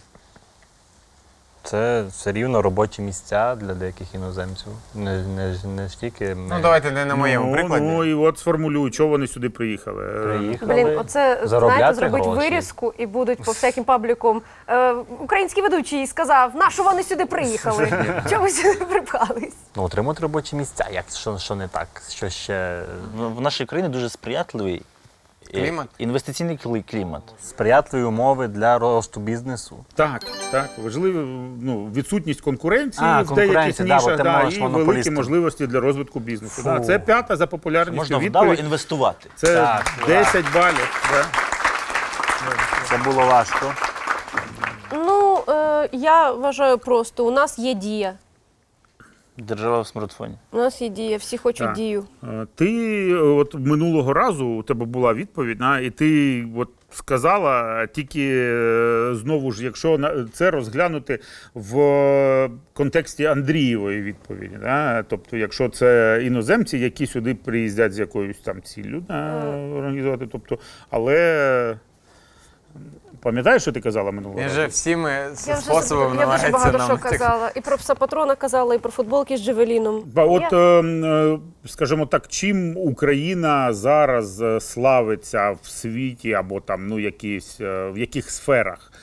Це все рівно робочі місця для деяких іноземців. Не стільки ми Ну, давайте не на моєму прикладі. Ну і от сформулюю, чого вони сюди приїхали. приїхали. Блін, оце, заробляти знаєте, зробить гроші. вирізку і будуть по всяким паблікам. Український ведучий сказав, на що вони сюди приїхали? Чого ви сюди припхались? Ну, отримати робочі місця. Як що не так? Що ще Ну, в нашій країні дуже сприятливий Клімат? інвестиційний клімат. сприятливі умови для росту бізнесу. Так, важливо, ну, відсутність конкуренції А, в деяких конкуренція, да, нішах, бо ти можеш і великі монополістом. можливості для розвитку бізнесу. Фу. Да, це п'ята за популярністю Можна вдало відповідь. інвестувати. Це Так, 10 балів. Да. Це було важко. Ну, я вважаю просто, у нас є дія. Держава в смартфоні. У нас є дія, всі хочуть Так. дію. Ти от минулого разу у тебе була відповідь, і ти от сказала, тільки знову ж, якщо це розглянути в контексті Андрієвої відповіді. Тобто, якщо це іноземці, які сюди приїздять з якоюсь там ціллю організувати. Тобто, але пам'ятаєш, що ти казала минулого Він разу? же всіми Я вже способами дуже намагається багато нам... що казала. І про пса-патрона казала, і про футболки з Джевеліном. От, скажімо так, чим Україна зараз славиться в світі або там, ну, в яких сферах?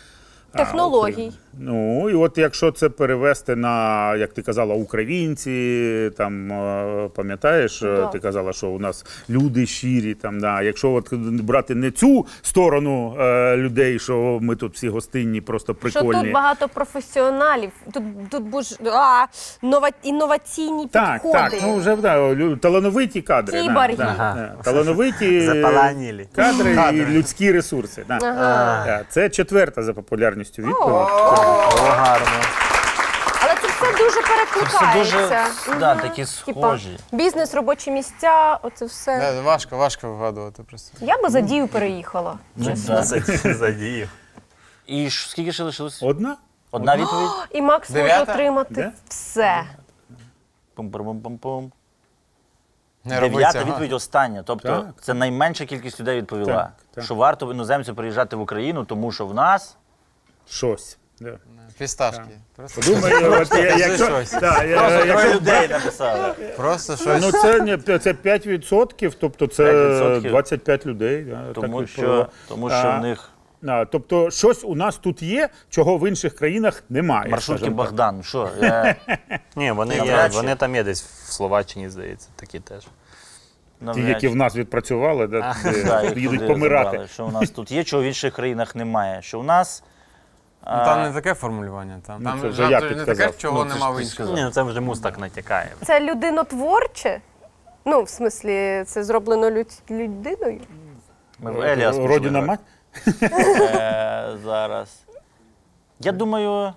Технологій. Ну, і от якщо це перевести на, як ти казала, українці, там, пам'ятаєш, Да. ти казала, що у нас люди щирі, там, да. Якщо от брати не цю сторону людей, що ми тут всі гостинні, просто Що прикольні. тут багато професіоналів, тут інноваційні Так, підходи. так, ну вже талановиті кадри. Кіборги. Талановиті Запаланілі. кадри і людські ресурси. Да. Да, це 4-та за популярністю відповідь. О, гарно. Але це все дуже Це все дуже, перекликається. да, Мгм. такі Типа, схожі. бізнес, робочі місця, оце все. Да, важко вигадувати просто. Я би за Дію переїхала. Ну, да. Задію. І скільки ще лишилось? Одна? Одна відповідь? І Макс може 9-та? отримати Да? все. Пум-пум-пум-пум. Не робити Дев'ята цього. відповідь остання. Тобто Так. це найменша кількість людей відповіла, Так, так. що варто іноземцю приїжджати в Україну, тому що в нас Щось. Да. Фісташки. Просто, Думаю, от якщо... щось. Да, просто якщо- троє людей написали. просто щось. Ну, це 5%, тобто це 5%. 25 людей. Да, Тому так що, відповіло. в них Тобто щось у нас тут є, чого в інших країнах немає. маршрутки скажімо так. Богдан. Ну що, Ні, вони Навряд чи. вони там є десь в Словаччині, здається, такі теж. Ті, які в нас відпрацювали, да, Да, їх їдуть туди помирати. забрали, що у нас тут є, чого в інших країнах немає. Що у нас Ну, там не таке формулювання. Там, Ну, це там вже я не підказав. таке, чого Ну, це ж нема в ти інших. сказав. Ні, ну це вже мус так натякає. Це людинотворче. Ну, в смислі, це зроблено людиною. ми в Еліас почали Родина грати. мать? Зараз. Я думаю,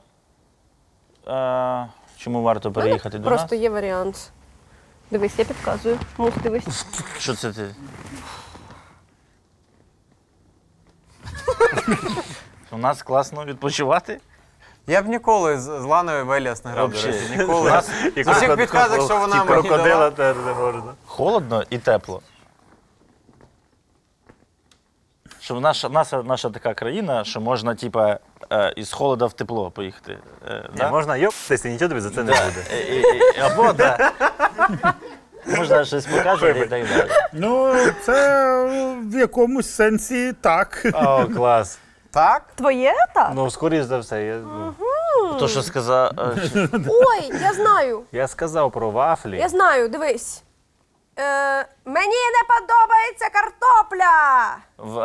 чому варто переїхати до Просто нас? є варіант. Дивись, я підказую. Мус, дивись. Що це ти? У нас класно відпочивати. Я б ніколи з Ланою в Еліас не грав, до Вообще. речі. Ніколи. У нас З усіх підказок, що вона мені крокодила дала. теж не можна. холодно і тепло. Що наша така країна, що можна, типа, із холода в тепло поїхати. Ні, можна йоптися, нічого тобі за це не буде. Або, так. Можна щось покажете і так далі. Ну, це в якомусь сенсі так. О, клас. Так? Твоє так? Ну, скоріш за все, То, що сказав, Ой, я знаю. я сказав про вафлі. Я знаю, дивись. Мені не подобається картопля.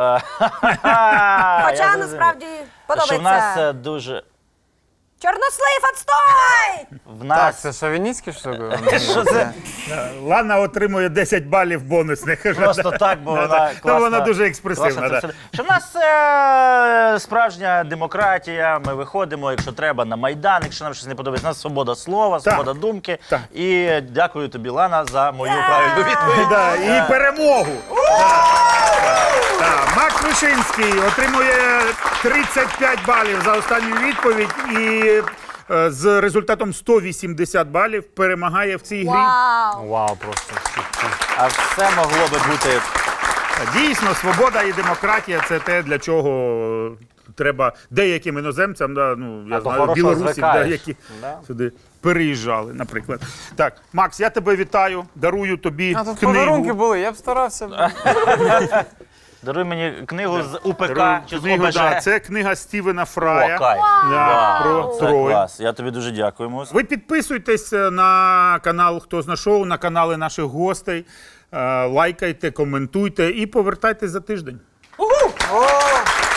Хоча насправді Що в нас подобається. дуже... Чорнослив, отстой! В Так, нас... це шовіністські штуки? Що це? Лана отримує 10 балів бонусних. Просто так, бо вона Ну, класна. вона дуже експресивна. класна, Да. це все. Що в нас справжня демократія, ми виходимо, якщо треба, на Майдан, якщо нам щось не подобається. У нас свобода слова, свобода думки. Так. І дякую тобі, Лана, за мою правильну відповідь. Да, і перемогу. Так, Макс Вишинський отримує 35 балів за останню відповідь і з результатом 180 балів перемагає в цій грі. Вау! Вау, просто. А все могло би бути. Дійсно, свобода і демократія це те, для чого треба деяким іноземцям, да, ну, я А до знаю, хорошого білорусів, да, звикаєш. які Да. сюди переїжджали, наприклад. Так, Макс, я тебе вітаю, дарую тобі А тут подарунки книгу. були, я б старався. Даруй мені книгу з УПК Дарую чи з книгу, ОБЖ. да, це книга Стівена О, Фрая. кайф. Да, про Це Трой. клас. Я тобі дуже дякую, Мус. Ви підписуйтесь на канал «Хто зна шоу», на канали наших гостей, лайкайте, коментуйте і повертайтесь за тиждень. О!